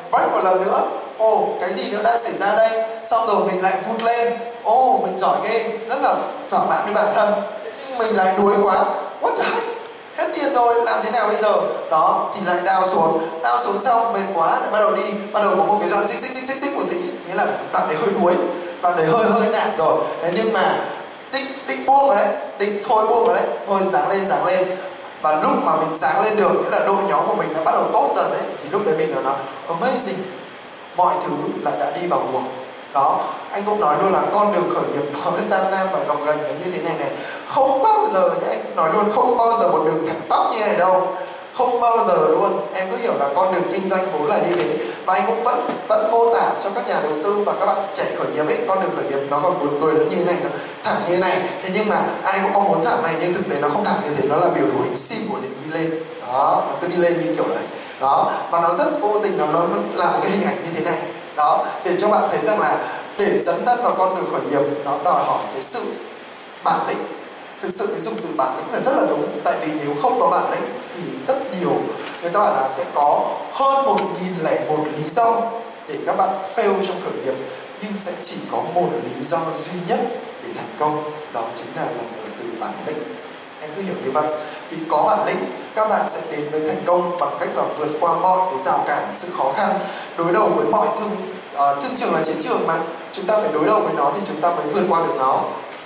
break một lần nữa, cái gì nữa đang xảy ra đây, xong rồi mình lại vụt lên, mình giỏi ghê, rất là thỏa mãn với bản thân. Mình lại đuối quá, what the heck, hết tiền rồi, làm thế nào bây giờ? Đó, thì lại down xuống xong mệt quá lại bắt đầu đi, bắt đầu có một cái đoạn xích một tí, nghĩa là đoạn đấy hơi đuối, đoạn đấy hơi nản rồi. Thế nhưng mà định buông rồi đấy, định thôi buông rồi đấy, thôi giáng lên. Và lúc mà mình giáng lên được, nghĩa là đội nhóm của mình đã bắt đầu tốt dần đấy, thì lúc đấy mình nói amazing, mọi thứ lại đã đi vào guồng. Đó, anh cũng nói luôn là con đường khởi nghiệp nó gian nan và gồng ghềnh là như thế này. Không bao giờ nhé, anh nói luôn, không bao giờ một đường thẳng tắp như này đâu. Không bao giờ luôn. Em cứ hiểu là con đường kinh doanh vốn là như thế. Và anh cũng vẫn mô tả cho các nhà đầu tư và các bạn trẻ khởi nghiệp ấy, con đường khởi nghiệp nó còn buồn cười nữa như thế này, thẳng như thế này. Thế nhưng mà ai cũng mong muốn thẳng này, nhưng thực tế nó không thẳng như thế, nó là biểu đồ hình sin của đỉnh đi lên. Đó, nó cứ đi lên như kiểu đấy. Đó, và nó rất vô tình, nó làm một cái hình ảnh như thế này. Đó, để cho bạn thấy rằng là để dấn thân vào con đường khởi nghiệp nó đòi hỏi cái sự bản lĩnh. Thực sự cái dùng từ bản lĩnh là rất là đúng. Tại vì nếu không có bản lĩnh thì rất nhiều, người ta bảo là sẽ có hơn 1001 lý do để các bạn fail trong khởi nghiệp, nhưng sẽ chỉ có một lý do duy nhất để thành công, đó chính là nằm ở từ bản lĩnh. Em cứ hiểu như vậy. Vì có bản lĩnh, các bạn sẽ đến với thành công bằng cách là vượt qua mọi cái rào cản, sự khó khăn, đối đầu với mọi thương trường là chiến trường mà. Chúng ta phải đối đầu với nó thì chúng ta mới vượt qua được nó.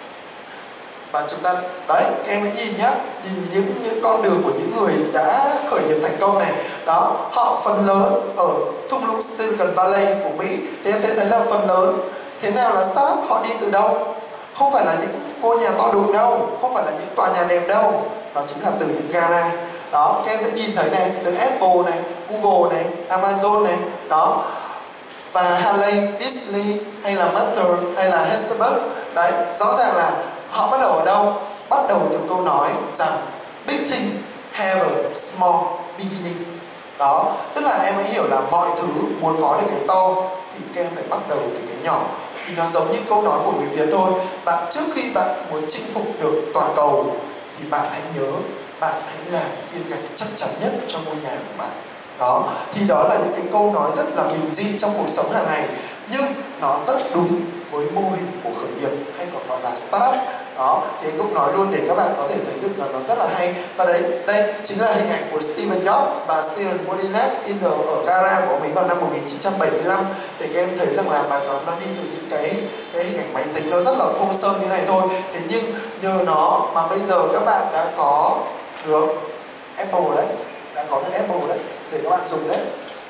Và chúng ta, đấy, các em hãy nhìn nhá, nhìn những con đường của những người đã khởi nghiệp thành công này. Đó, họ phần lớn ở thung lũng Silicon Valley của Mỹ, thì em thấy là phần lớn. Thế nào là startup? Họ đi từ đâu? Không phải là những ngôi nhà to đùng đâu, không phải là những tòa nhà đẹp đâu, nó chính là từ những gara. Đó, các em sẽ nhìn thấy này, từ Apple này, Google này, Amazon này, đó, và Harley, Disney, hay là Matter, hay là Hesperberg. Đấy, rõ ràng là họ bắt đầu ở đâu? Bắt đầu từ câu nói rằng big thing have a small beginning. Đó, tức là em hãy hiểu là mọi thứ muốn có được cái to thì các em phải bắt đầu từ cái nhỏ. Thì nó giống như câu nói của người Việt thôi. Bạn trước khi bạn muốn chinh phục được toàn cầu thì bạn hãy nhớ, bạn hãy làm viên gạch chắc chắn nhất cho ngôi nhà của bạn. Đó, thì đó là những cái câu nói rất là bình dị trong cuộc sống hàng ngày, nhưng nó rất đúng với mô hình của khởi nghiệp hay còn gọi là startup. Đó, thì anh cũng nói luôn để các bạn có thể thấy được là nó rất là hay. Và đây chính là hình ảnh của Steve Jobs và Steven Wozniak ở gara của mình vào năm 1975, để các em thấy rằng là bài toán nó đi từ những cái hình ảnh máy tính nó rất là thô sơ như này thôi. Thế nhưng nhờ nó mà bây giờ các bạn đã có được Apple đấy, đã có được Apple đấy để các bạn dùng đấy.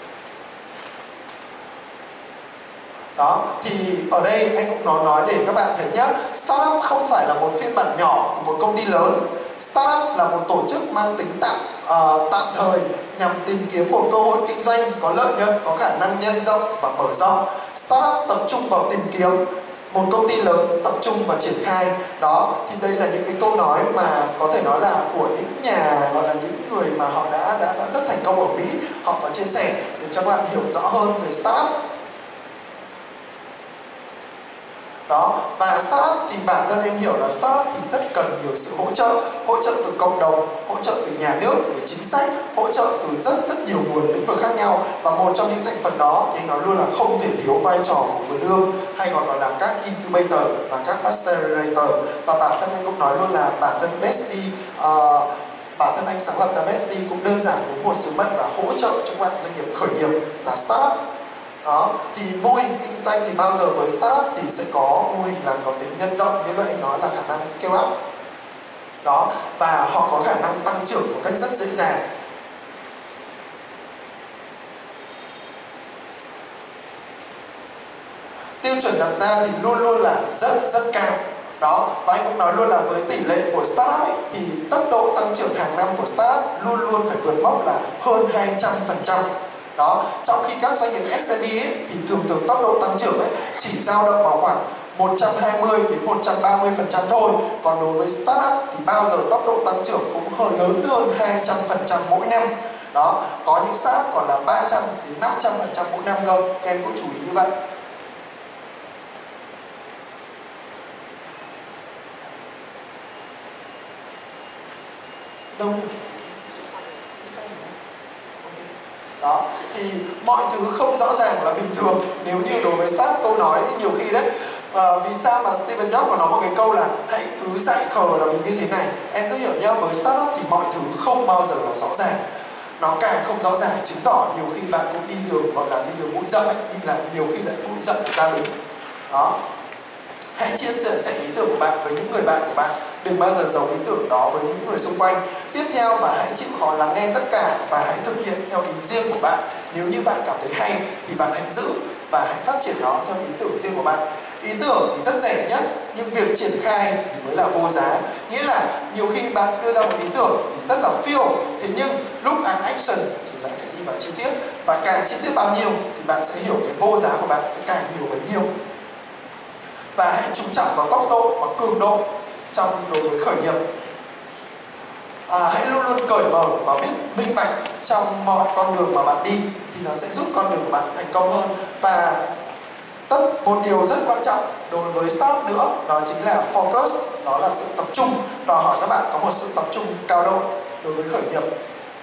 Đó, thì ở đây anh cũng nói để các bạn thấy nhá, startup không phải là một phiên bản nhỏ của một công ty lớn. Startup là một tổ chức mang tính tạm thời nhằm tìm kiếm một cơ hội kinh doanh có lợi nhuận, có khả năng nhân rộng và mở rộng. Startup tập trung vào tìm kiếm, một công ty lớn tập trung vào triển khai. Đó, thì đây là những cái câu nói mà có thể nói là của những nhà gọi là những người mà họ đã rất thành công ở Mỹ, họ có chia sẻ để cho bạn hiểu rõ hơn về startup. Đó, và startup thì bản thân em hiểu là startup thì rất cần nhiều sự hỗ trợ từ cộng đồng, hỗ trợ từ nhà nước về chính sách, hỗ trợ từ rất nhiều nguồn lĩnh vực khác nhau. Và một trong những thành phần đó thì nói luôn là không thể thiếu vai trò của vườn ươm, hay còn gọi là các incubator và các accelerator. Và bản thân anh cũng nói luôn là bản thân Bestie, bản thân anh sáng lập ra Bestie cũng đơn giản với một sứ mệnh là hỗ trợ cho các bạn doanh nghiệp khởi nghiệp là startup. Đó, thì mô hình kinh doanh thì bao giờ với startup thì sẽ có mô hình là có tính nhân rộng, như lúc anh nói là khả năng scale up. Đó, và họ có khả năng tăng trưởng một cách rất dễ dàng. Tiêu chuẩn đặt ra thì luôn luôn là rất cao. Đó, và anh cũng nói luôn là với tỷ lệ của startup ấy, thì tốc độ tăng trưởng hàng năm của startup luôn luôn phải vượt mốc là hơn 200%. Đó, trong khi các doanh nghiệp SME ấy, thì thường tốc độ tăng trưởng ấy chỉ dao động vào khoảng 120 đến 130% thôi. Còn đối với startup thì bao giờ tốc độ tăng trưởng cũng lớn hơn 200% mỗi năm. Đó, có những startup còn là 300 đến 500% mỗi năm cơ. Các em cũng chú ý như vậy. Đâu nhỉ? Đó, thì mọi thứ không rõ ràng là bình thường. Nếu như đối với startup, câu nói nhiều khi đấy, vì sao mà Steve Jobs có nói một cái câu là hãy cứ dạy khờ là vì như thế này. Em cứ hiểu nhá, với startup thì mọi thứ không bao giờ là rõ ràng. Nó càng không rõ ràng chứng tỏ nhiều khi bạn cũng đi đường gọi là đi đường bụi rậm ấy, nhưng là nhiều khi lại bụi rậm người ta đứng. Đó. Hãy chia sẻ ý tưởng của bạn với những người bạn của bạn. Đừng bao giờ giấu ý tưởng đó với những người xung quanh. Tiếp theo là hãy chịu khó lắng nghe tất cả và hãy thực hiện theo ý riêng của bạn. Nếu như bạn cảm thấy hay thì bạn hãy giữ và hãy phát triển nó theo ý tưởng riêng của bạn. Ý tưởng thì rất rẻ nhất, nhưng việc triển khai thì mới là vô giá. Nghĩa là nhiều khi bạn đưa ra một ý tưởng thì rất là phiêu, thế nhưng lúc ăn action thì lại phải đi vào chi tiết. Và càng chi tiết bao nhiêu thì bạn sẽ hiểu cái vô giá của bạn sẽ càng nhiều bấy nhiêu. Và hãy chú trọng vào tốc độ và cường độ trong đối với khởi nghiệp. Hãy luôn luôn cởi mở và biết minh bạch trong mọi con đường mà bạn đi thì nó sẽ giúp con đường của bạn thành công hơn. Và một điều rất quan trọng đối với startup nữa, đó chính là focus, đó là sự tập trung. Đòi hỏi các bạn có một sự tập trung cao độ đối với khởi nghiệp.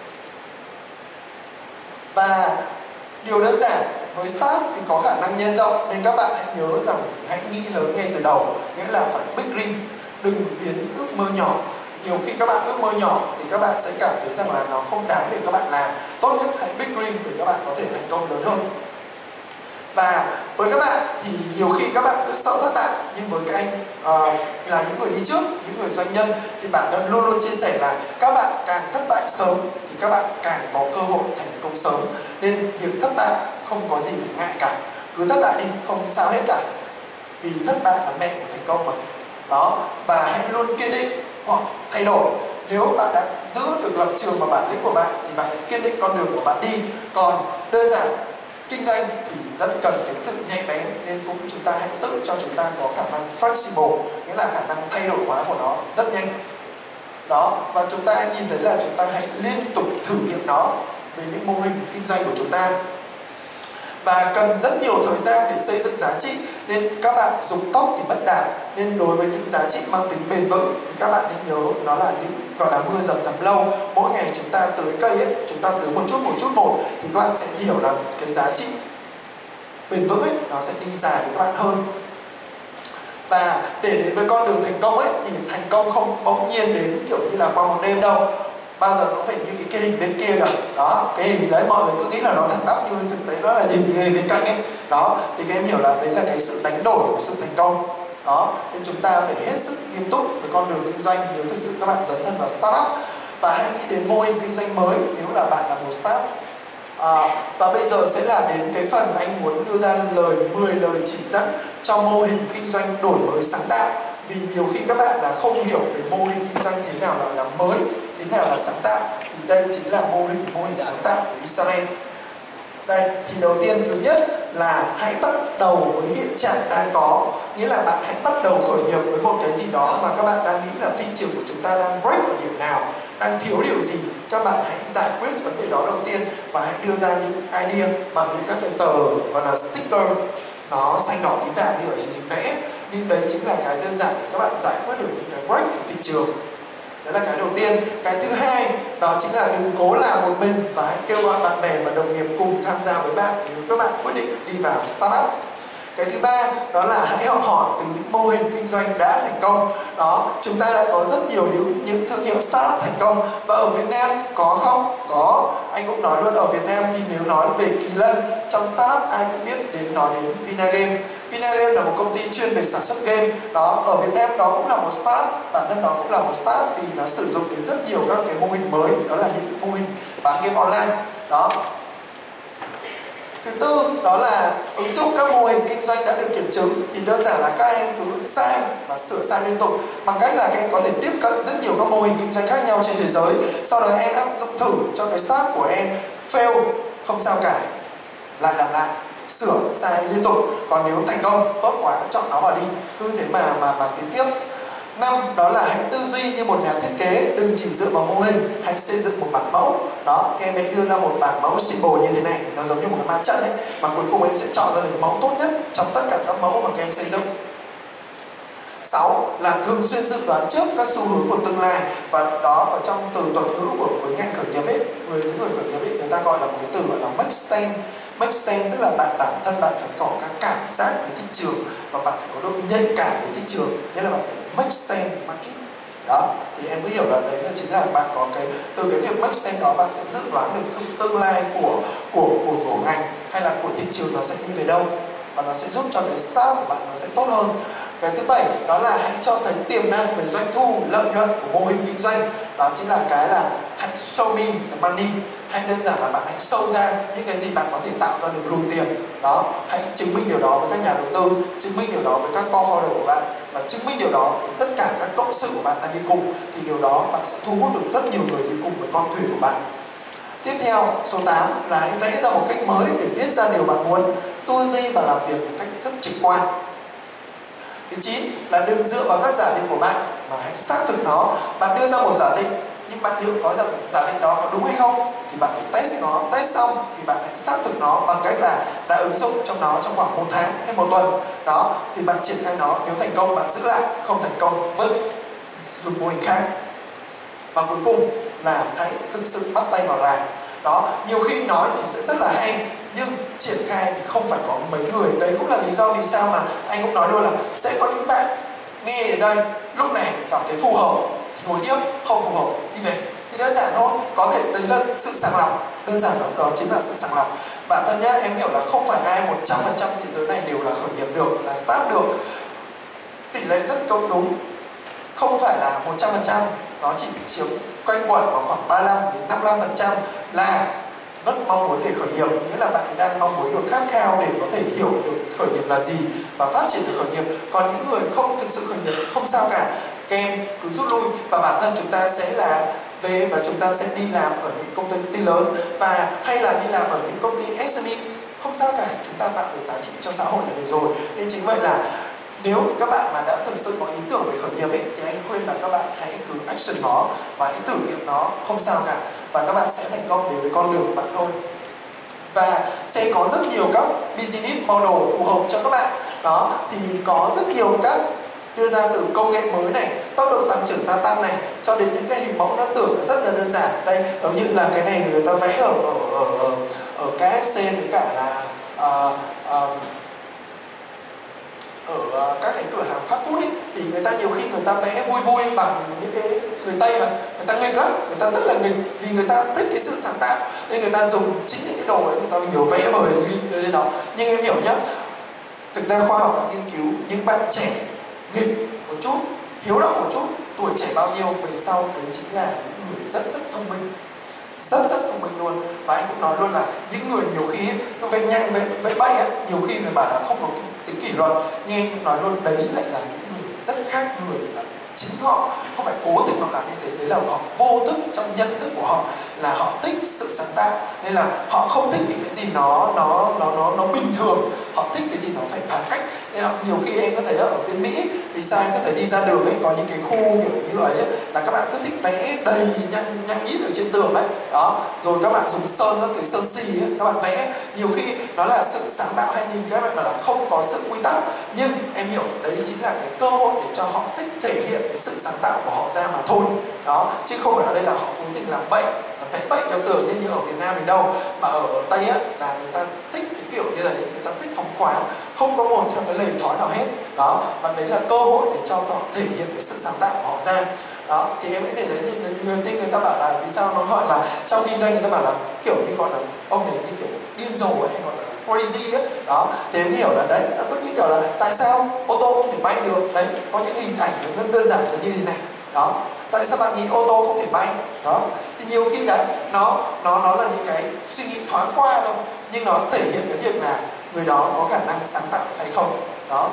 Và điều đơn giản, với startup thì có khả năng nhân rộng, nên các bạn hãy nhớ rằng hãy nghĩ lớn ngay từ đầu, nghĩa là phải big dream, đừng biến ước mơ nhỏ. Nhiều khi các bạn ước mơ nhỏ thì các bạn sẽ cảm thấy rằng là nó không đáng để các bạn làm. Tốt nhất hãy big dream để các bạn có thể thành công lớn hơn. Và với các bạn thì nhiều khi các bạn cứ sợ thất bại, nhưng với các anh là những người đi trước, những người doanh nhân thì bản thân luôn luôn chia sẻ là các bạn càng thất bại sớm thì các bạn càng có cơ hội thành công sớm. Nên việc thất bại không có gì phải ngại cả, cứ thất bại đi, không sao hết cả, vì thất bại là mẹ của thành công mà. Đó, và hãy luôn kiên định hoặc thay đổi. Nếu bạn đã giữ được lập trường và bản lĩnh của bạn thì bạn hãy kiên định con đường của bạn đi. Còn đơn giản kinh doanh thì rất cần cái sự nhạy bén, nên cũng chúng ta hãy tự cho chúng ta có khả năng flexible, nghĩa là khả năng thay đổi hóa của nó rất nhanh. Đó, và chúng ta nhìn thấy là chúng ta hãy liên tục thử nghiệm nó với những mô hình kinh doanh của chúng ta. Và cần rất nhiều thời gian để xây dựng giá trị, nên các bạn dùng tốc thì bất đạt. Nên đối với những giá trị mang tính bền vững thì các bạn nên nhớ nó là những gọi là mưa dầm thấm lâu. Mỗi ngày chúng ta tưới cây ấy, chúng ta tưới một chút một thì các bạn sẽ hiểu là cái giá trị bền vững ấy nó sẽ đi dài với các bạn hơn. Và để đến với con đường thành công ấy thì thành công không bỗng nhiên đến kiểu như là qua một đêm đâu, bao giờ nó phải như cái hình bên kia cả. Đó, cái hình đấy mọi người cứ nghĩ là nó thẳng tắp, nhưng thực tế nó là nhìn cái hình bên cạnh ấy. Đó, thì các em hiểu là đấy là cái sự đánh đổi của sự thành công. Đó, nên chúng ta phải hết sức nghiêm túc với con đường kinh doanh nếu thực sự các bạn dấn thân vào startup. Và hãy nghĩ đến mô hình kinh doanh mới nếu là bạn là một startup. Và bây giờ sẽ là đến cái phần anh muốn đưa ra 10 lời chỉ dẫn cho mô hình kinh doanh đổi mới sáng tạo. Vì nhiều khi các bạn là không hiểu về mô hình kinh doanh thế nào là mới, thế nào là sáng tạo, thì đây chính là mô hình sáng tạo của Israel. Đây, thì đầu tiên thứ nhất là hãy bắt đầu với hiện trạng đang có. Nghĩa là bạn hãy bắt đầu khởi nghiệp với một cái gì đó mà các bạn đang nghĩ là thị trường của chúng ta đang break ở điểm nào, đang thiếu điều gì. Các bạn hãy giải quyết vấn đề đó đầu tiên và hãy đưa ra những idea bằng những các cái tờ gọi là sticker, nó xanh đỏ tím vàng như ở trên hình vẽ. Nhưng đấy chính là cái đơn giản để các bạn giải quyết được những cái break của thị trường. Đó là cái đầu tiên. Cái thứ hai đó chính là đừng cố làm một mình và hãy kêu gọi bạn bè và đồng nghiệp cùng tham gia với bạn nếu các bạn quyết định đi vào startup. Cái thứ ba đó là hãy học hỏi từ những mô hình kinh doanh đã thành công. Đó, chúng ta đã có rất nhiều những thương hiệu startup thành công. Và ở Việt Nam có không? Có. Anh cũng nói luôn, ở Việt Nam thì nếu nói về Kỳ Lân trong startup ai cũng biết đến, nói đến Vinagame. Vinagame là một công ty chuyên về sản xuất game. Đó, ở Việt Nam đó cũng là một startup, bản thân đó cũng là một startup vì nó sử dụng đến rất nhiều các cái mô hình mới, đó là những mô hình bán game online. Đó. Thứ tư đó là ứng dụng các mô hình kinh doanh đã được kiểm chứng. Thì đơn giản là các em cứ sai và sửa sai liên tục bằng cách là các em có thể tiếp cận rất nhiều các mô hình kinh doanh khác nhau trên thế giới. Sau đó em áp dụng thử cho cái startup của em, fail không sao cả, lại làm lại, sửa sai liên tục. Còn nếu thành công tốt quá, chọn nó vào đi, cứ thế mà tiến tiếp. 5 đó là hãy tư duy như một nhà thiết kế, đừng chỉ dựa vào mô hình, hãy xây dựng một bản mẫu. Đó, các em hãy đưa ra một bản mẫu symbol như thế này, nó giống như một cái ma trận ấy, mà cuối cùng em sẽ chọn ra được cái mẫu tốt nhất trong tất cả các mẫu mà các em xây dựng. 6 là thường xuyên dự đoán trước các xu hướng của tương lai, và đó ở trong từ thuật ngữ của với ngành khởi nghiệp ấy, những người khởi nghiệp ấy, người người ta gọi là một cái từ gọi là make sense. Make sense tức là bản thân bạn phải có các cảm giác với thị trường và bạn phải có độ nhạy cảm với thị trường, nghĩa là bạn phải make sense market. Đó, thì em cứ hiểu là đấy là chính là bạn có cái từ cái việc make sense đó, bạn sẽ dự đoán được tương lai của ngành hay là của thị trường nó sẽ đi về đâu, và nó sẽ giúp cho cái start của bạn nó sẽ tốt hơn. Cái thứ 7 đó là hãy cho thấy tiềm năng về doanh thu, lợi nhuận của mô hình kinh doanh. Đó chính là cái là hãy show me the money, hay đơn giản là bạn hãy show ra những cái gì bạn có thể tạo ra được luồng tiền. Đó, hãy chứng minh điều đó với các nhà đầu tư, chứng minh điều đó với các co-founder của bạn, và chứng minh điều đó với tất cả các cộng sự của bạn đang đi cùng, thì điều đó bạn sẽ thu hút được rất nhiều người đi cùng với con thuyền của bạn. Tiếp theo, số 8 là hãy vẽ ra một cách mới để viết ra điều bạn muốn, tư duy và làm việc một cách rất trực quan. Thứ 9 là đừng dựa vào các giả định của bạn mà hãy xác thực nó. Bạn đưa ra một giả định, nhưng bạn liệu có rằng giả định đó có đúng hay không thì bạn phải test nó. Test xong thì bạn hãy xác thực nó bằng cách là đã ứng dụng trong nó trong khoảng 1 tháng hay 1 tuần. Đó, thì bạn triển khai nó, nếu thành công bạn giữ lại, không thành công vứt, dùng mô hình khác. Và cuối cùng là hãy thực sự bắt tay vào làm. Đó, nhiều khi nói thì sẽ rất là hay, nhưng triển khai thì không phải có mấy người. Đấy cũng là lý do vì sao mà anh cũng nói luôn là sẽ có những bạn nghe đến đây lúc này cảm thấy phù hợp thì ngồi tiếp, không phù hợp đi về. Thì đơn giản thôi, có thể đấy là sự sàng lọc, đơn giản đó chính là sự sàng lọc. Bản thân nhá, em hiểu là không phải ai 100% thế giới này đều là khởi nghiệp được, là start được. Tỷ lệ rất công đúng, không phải là 100%, nó chỉ chiếm quanh quẩn vào khoảng 35 đến 55% là rất mong muốn để khởi nghiệp, nghĩa là bạn đang mong muốn được khát khao để có thể hiểu được khởi nghiệp là gì và phát triển được khởi nghiệp. Còn những người không thực sự khởi nghiệp không sao cả, kem cứ rút lui và bản thân chúng ta sẽ là về và chúng ta sẽ đi làm ở những công ty lớn và hay là đi làm ở những công ty SME, không sao cả, chúng ta tạo được giá trị cho xã hội là được rồi. Nên chính vậy là nếu các bạn mà đã thực sự có ý tưởng về khởi nghiệp ấy, thì anh khuyên là các bạn hãy cứ action nó và hãy thử nghiệm nó, không sao cả, và các bạn sẽ thành công đến với con đường của bạn thôi. Và sẽ có rất nhiều các business model phù hợp cho các bạn. Đó, thì có rất nhiều các đưa ra từ công nghệ mới này, tốc độ tăng trưởng gia tăng này, cho đến những cái hình mẫu nó tưởng là rất là đơn giản. Đây, giống như là cái này người ta vẽ ở KFC với cả là ở các cái cửa hàng fast food ấy, thì người ta nhiều khi người ta vẽ vui vui bằng những cái người Tây mà người ta nghịch lắm, người ta rất là nghịch vì người ta thích cái sự sáng tạo nên người ta dùng chính những cái đồ đấy người ta nhiều vẽ vời nghịch lên đó. Nhưng em hiểu nhá, thực ra khoa học đã nghiên cứu những bạn trẻ nghịch một chút, hiếu động một chút, tuổi trẻ bao nhiêu về sau đấy chính là những người rất thông minh, rất thông minh luôn. Và anh cũng nói luôn là những người nhiều khi nó vẽ nhanh vẽ bay á, nhiều khi người bảo là không có tính kỷ luật, nhưng em cũng nói luôn đấy lại là những người rất khác người, và chính họ không phải cố tình họ làm như thế, đấy là họ vô thức trong nhận thức của họ là họ thích sự sáng tạo, nên là họ không thích những cái gì nó bình thường, họ thích cái gì nó phải phá cách. Nên là nhiều khi em có thấy ở bên Mỹ, vì sao em có thể đi ra đường ấy, có những cái khu kiểu như vậy ấy, là các bạn cứ thích vẽ đầy nhăn nhít ở trên tường ấy, đó, rồi các bạn dùng sơn, các cái sơn xì ấy, các bạn vẽ, nhiều khi nó là sự sáng tạo hay nhìn các bạn bảo là không có sự quy tắc, nhưng em hiểu đấy chính là cái cơ hội để cho họ thích thể hiện cái sự sáng tạo của họ ra mà thôi. Đó, chứ không phải ở đây là họ cố tình làm bậy, vẽ bậy theo tường như ở Việt Nam mình đâu, mà ở Tây á là người ta thích cái kiểu như này, người ta thích phóng khoáng, không có một theo cái lề thói nào hết. Đó, và đấy là cơ hội để cho họ thể hiện cái sự sáng tạo của họ ra. Đó, thì em mới để thấy người ta bảo là vì sao nó gọi là trong kinh doanh người ta bảo là kiểu như gọi là ông này như kiểu điên rồ ấy, hay gọi là crazy ấy. Đó, thì em hiểu là đấy, nó có như kiểu là tại sao ô tô không thể bay được. Đấy, có những hình ảnh nó đơn giản là như thế này. Đó, tại sao bạn nghĩ ô tô không thể bay. Đó, thì nhiều khi đấy nó là những cái suy nghĩ thoáng qua thôi, nhưng nó thể hiện cái việc là người đó có khả năng sáng tạo hay không. Đó,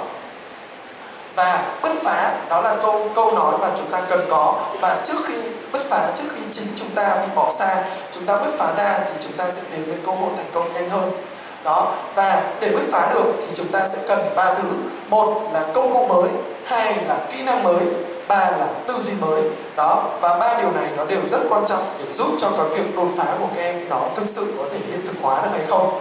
và bứt phá đó là câu nói mà chúng ta cần có, và trước khi bứt phá, trước khi chính chúng ta bị bỏ xa, chúng ta bứt phá ra thì chúng ta sẽ đến với cơ hội thành công nhanh hơn. Đó, và để bứt phá được thì chúng ta sẽ cần 3 thứ. Một là công cụ mới, hai là kỹ năng mới, ba là tư duy mới. Đó, và ba điều này nó đều rất quan trọng để giúp cho cái việc đột phá của các em nó thực sự có thể hiện thực hóa được hay không.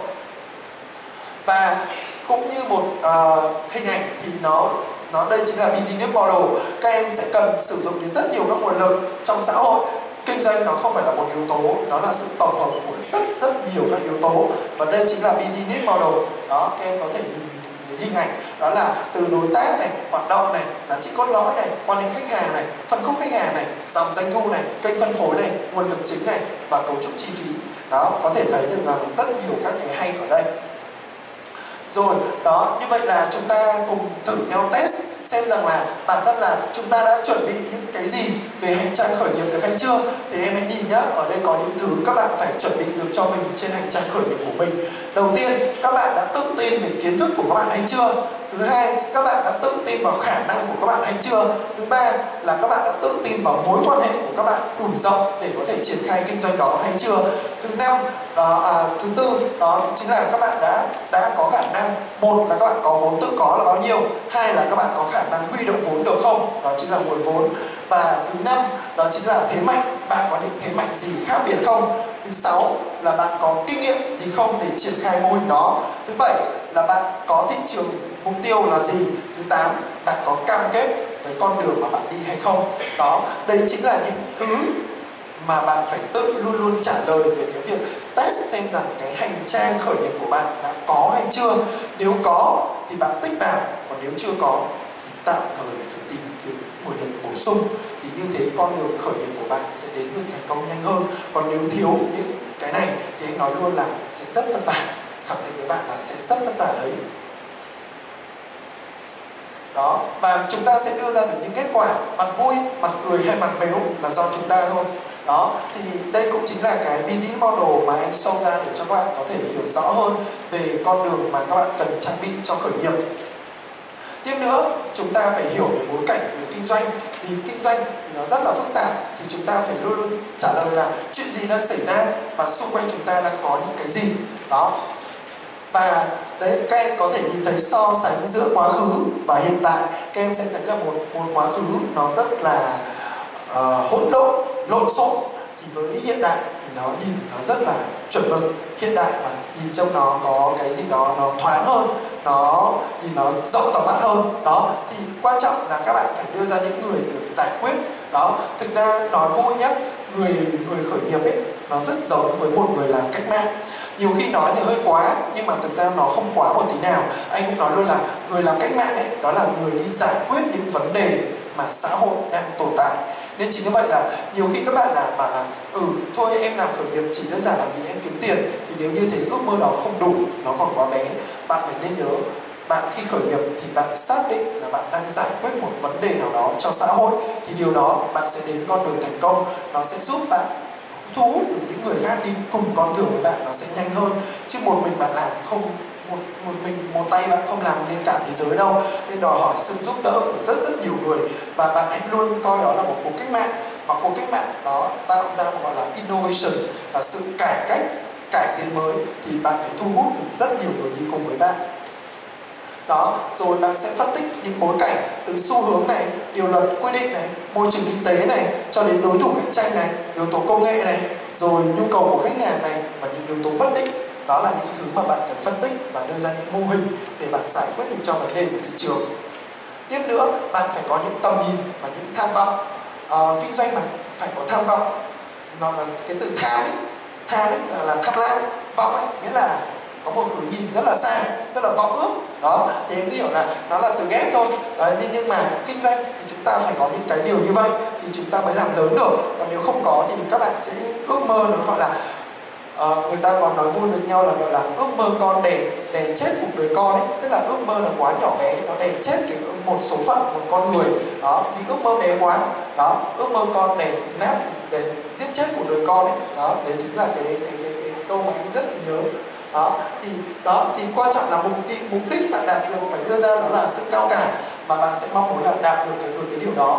Và cũng như một hình ảnh thì nó đây chính là business model. Các em sẽ cần sử dụng đến rất nhiều các nguồn lực trong xã hội, kể kinh doanh nó không phải là một yếu tố, nó là sự tổng hợp của rất nhiều các yếu tố, và đây chính là business model. Đó, các em có thể nhìn hình ảnh, đó là từ đối tác này, hoạt động này, giá trị cốt lõi này, quan hệ khách hàng này, phân khúc khách hàng này, dòng doanh thu này, kênh phân phối này, nguồn lực chính này và cấu trúc chi phí. Đó, có thể thấy được là rất nhiều các cái hay ở đây. Rồi, đó, như vậy là chúng ta cùng thử nhau test xem rằng là bản thân là chúng ta đã chuẩn bị những cái gì về hành trang khởi nghiệp được hay chưa. Thì em hãy nhìn nhá, ở đây có những thứ các bạn phải chuẩn bị được cho mình trên hành trang khởi nghiệp của mình. Đầu tiên, các bạn đã tự tin về kiến thức của các bạn hay chưa? Thứ hai, các bạn đã tự tin vào khả năng của các bạn hay chưa? Thứ ba là các bạn đã tự tin vào mối quan hệ của các bạn đủ rộng để có thể triển khai kinh doanh đó hay chưa? Thứ năm, thứ tư đó chính là các bạn đã có khả năng, một là các bạn có vốn tự có là bao nhiêu, hai là các bạn có khả năng huy động vốn được không, đó chính là nguồn vốn, và thứ năm đó chính là thế mạnh, bạn có những thế mạnh gì khác biệt không. Thứ sáu là bạn có kinh nghiệm gì không để triển khai mô hình đó. Thứ bảy là bạn có thị trường mục tiêu là gì. Thứ tám, bạn có cam kết với con đường mà bạn đi hay không. Đó, đấy chính là những thứ mà bạn phải tự luôn luôn trả lời về cái việc test xem rằng cái hành trang khởi nghiệp của bạn đã có hay chưa. Nếu có thì bạn tích vào, còn nếu chưa có thì tạm thời phải tìm kiếm nguồn lực bổ sung. Thì như thế con đường khởi nghiệp của bạn sẽ đến được thành công nhanh hơn. Còn nếu thiếu những cái này thì anh nói luôn là sẽ rất vất vả, khẳng định với bạn là sẽ rất vất vả đấy. Đó, và chúng ta sẽ đưa ra được những kết quả mặt vui, mặt cười hay mặt mếu là do chúng ta thôi. Đó, thì đây cũng chính là cái business model mà anh show ra để cho các bạn có thể hiểu rõ hơn về con đường mà các bạn cần trang bị cho khởi nghiệp. Tiếp nữa, chúng ta phải hiểu về bối cảnh về kinh doanh. Vì kinh doanh thì nó rất là phức tạp, thì chúng ta phải luôn luôn trả lời là chuyện gì đang xảy ra và xung quanh chúng ta đang có những cái gì. Đó, và đấy, các em có thể nhìn thấy so sánh giữa quá khứ và hiện tại. Các em sẽ thấy là một quá khứ nó rất là hỗn độn, lộn xộn, thì với hiện đại thì nó nhìn nó rất là chuẩn mực. Hiện đại mà nhìn trông nó có cái gì đó nó thoáng hơn, nó nhìn nó rộng tầm mắt hơn. Đó, thì quan trọng là các bạn phải đưa ra những người được giải quyết. Đó, thực ra nói vui nhé, người khởi nghiệp ấy nó rất giống với một người làm cách mạng. Nhiều khi nói thì hơi quá, nhưng mà thực ra nó không quá một tí nào. Anh cũng nói luôn là người làm cách mạng ấy, đó là người đi giải quyết những vấn đề mà xã hội đang tồn tại. Nên chính như vậy là nhiều khi các bạn bảo là thôi em làm khởi nghiệp chỉ đơn giản là vì em kiếm tiền, thì nếu như thế ước mơ đó không đủ, nó còn quá bé. Bạn phải nên nhớ, bạn khi khởi nghiệp thì bạn xác định là bạn đang giải quyết một vấn đề nào đó cho xã hội, thì điều đó bạn sẽ đến con đường thành công. Nó sẽ giúp bạn thu hút được những người khác đi cùng con đường với bạn, nó sẽ nhanh hơn. Chứ một mình bạn làm không, một tay bạn không làm nên cả thế giới đâu. Nên đòi hỏi sự giúp đỡ của rất nhiều người, và bạn hãy luôn coi đó là một cuộc cách mạng. Và cuộc cách mạng đó tạo ra một gọi là innovation, là sự cải cách, cải tiến mới, thì bạn phải thu hút được rất nhiều người đi cùng với bạn. Đó, rồi bạn sẽ phân tích những bối cảnh từ xu hướng này, điều luật quy định này, môi trường kinh tế này, cho đến đối thủ cạnh tranh này, yếu tố công nghệ này, rồi nhu cầu của khách hàng này, và những yếu tố bất định. Đó là những thứ mà bạn cần phân tích và đưa ra những mô hình để bạn giải quyết được cho vấn đề của thị trường. Tiếp nữa, bạn phải có những tầm nhìn và những tham vọng. Kinh doanh mà phải có tham vọng. Nó là cái từ tham ấy là tham lam, vọng ấy nghĩa là có một hướng nhìn rất là xa, rất là vọng ước. Đó, thì em hiểu là nó là từ ghép thôi. Đấy, nhưng mà kinh doanh thì chúng ta phải có những cái điều như vậy thì chúng ta mới làm lớn được. Còn nếu không có thì các bạn sẽ ước mơ, nó gọi là người ta còn nói vui với nhau là gọi là ước mơ con đè chết cuộc đời con ấy. Tức là ước mơ là quá nhỏ bé, nó đè chết một số phận một con người. Đó, vì ước mơ bé quá. Đó, ước mơ con đè nát, để giết chết cuộc đời con ấy. Đó, đấy chính là cái câu mà anh rất nhớ. Đó thì quan trọng là mục đích bạn đạt được phải đưa ra đó là sự cao cả, mà bạn sẽ mong muốn là đạt được cái điều đó.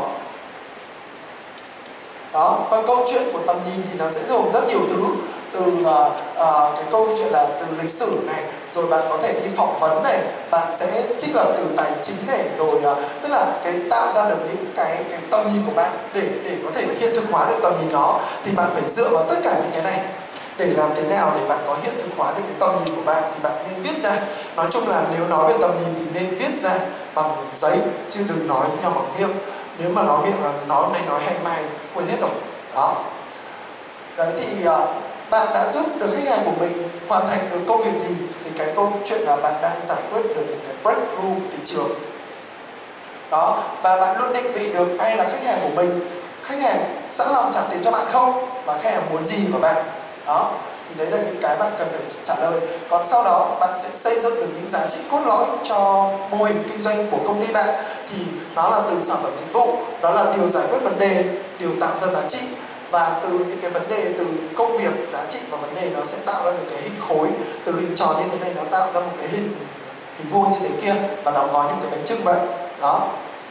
Đó, và câu chuyện của tầm nhìn thì nó sẽ gồm rất nhiều thứ, từ cái câu chuyện là từ lịch sử này, rồi bạn có thể đi phỏng vấn này, bạn sẽ trích lập từ tài chính này, rồi tức là cái tạo ra được những cái tầm nhìn của bạn để có thể hiện thực hóa được tầm nhìn đó, thì bạn phải dựa vào tất cả những cái này. Để làm thế nào để bạn có hiện thực hóa được cái tầm nhìn của bạn thì bạn nên viết ra. Nói chung là nếu nói về tầm nhìn thì nên viết ra bằng giấy, chứ đừng nói nhau bằng miệng. Nếu mà nói miệng là nói hay mai quên hết rồi. Đó. Đấy thì bạn đã giúp được khách hàng của mình hoàn thành được công việc gì, thì cái câu chuyện là bạn đang giải quyết được một cái breakthrough của thị trường. Đó, và bạn luôn định vị được ai là khách hàng của mình, khách hàng sẵn lòng trả tiền cho bạn không, và khách hàng muốn gì của bạn. Đó, thì đấy là những cái bạn cần phải trả lời. Còn sau đó bạn sẽ xây dựng được những giá trị cốt lõi cho mô hình kinh doanh của công ty bạn. Thì nó là từ sản phẩm dịch vụ, đó là điều giải quyết vấn đề, điều tạo ra giá trị. Và từ những cái vấn đề, từ công việc, giá trị và vấn đề, nó sẽ tạo ra được cái hình khối. Từ hình tròn như thế này nó tạo ra một cái hình vuông như thế kia, và đóng gói những cái bánh chưng vậy. Đó,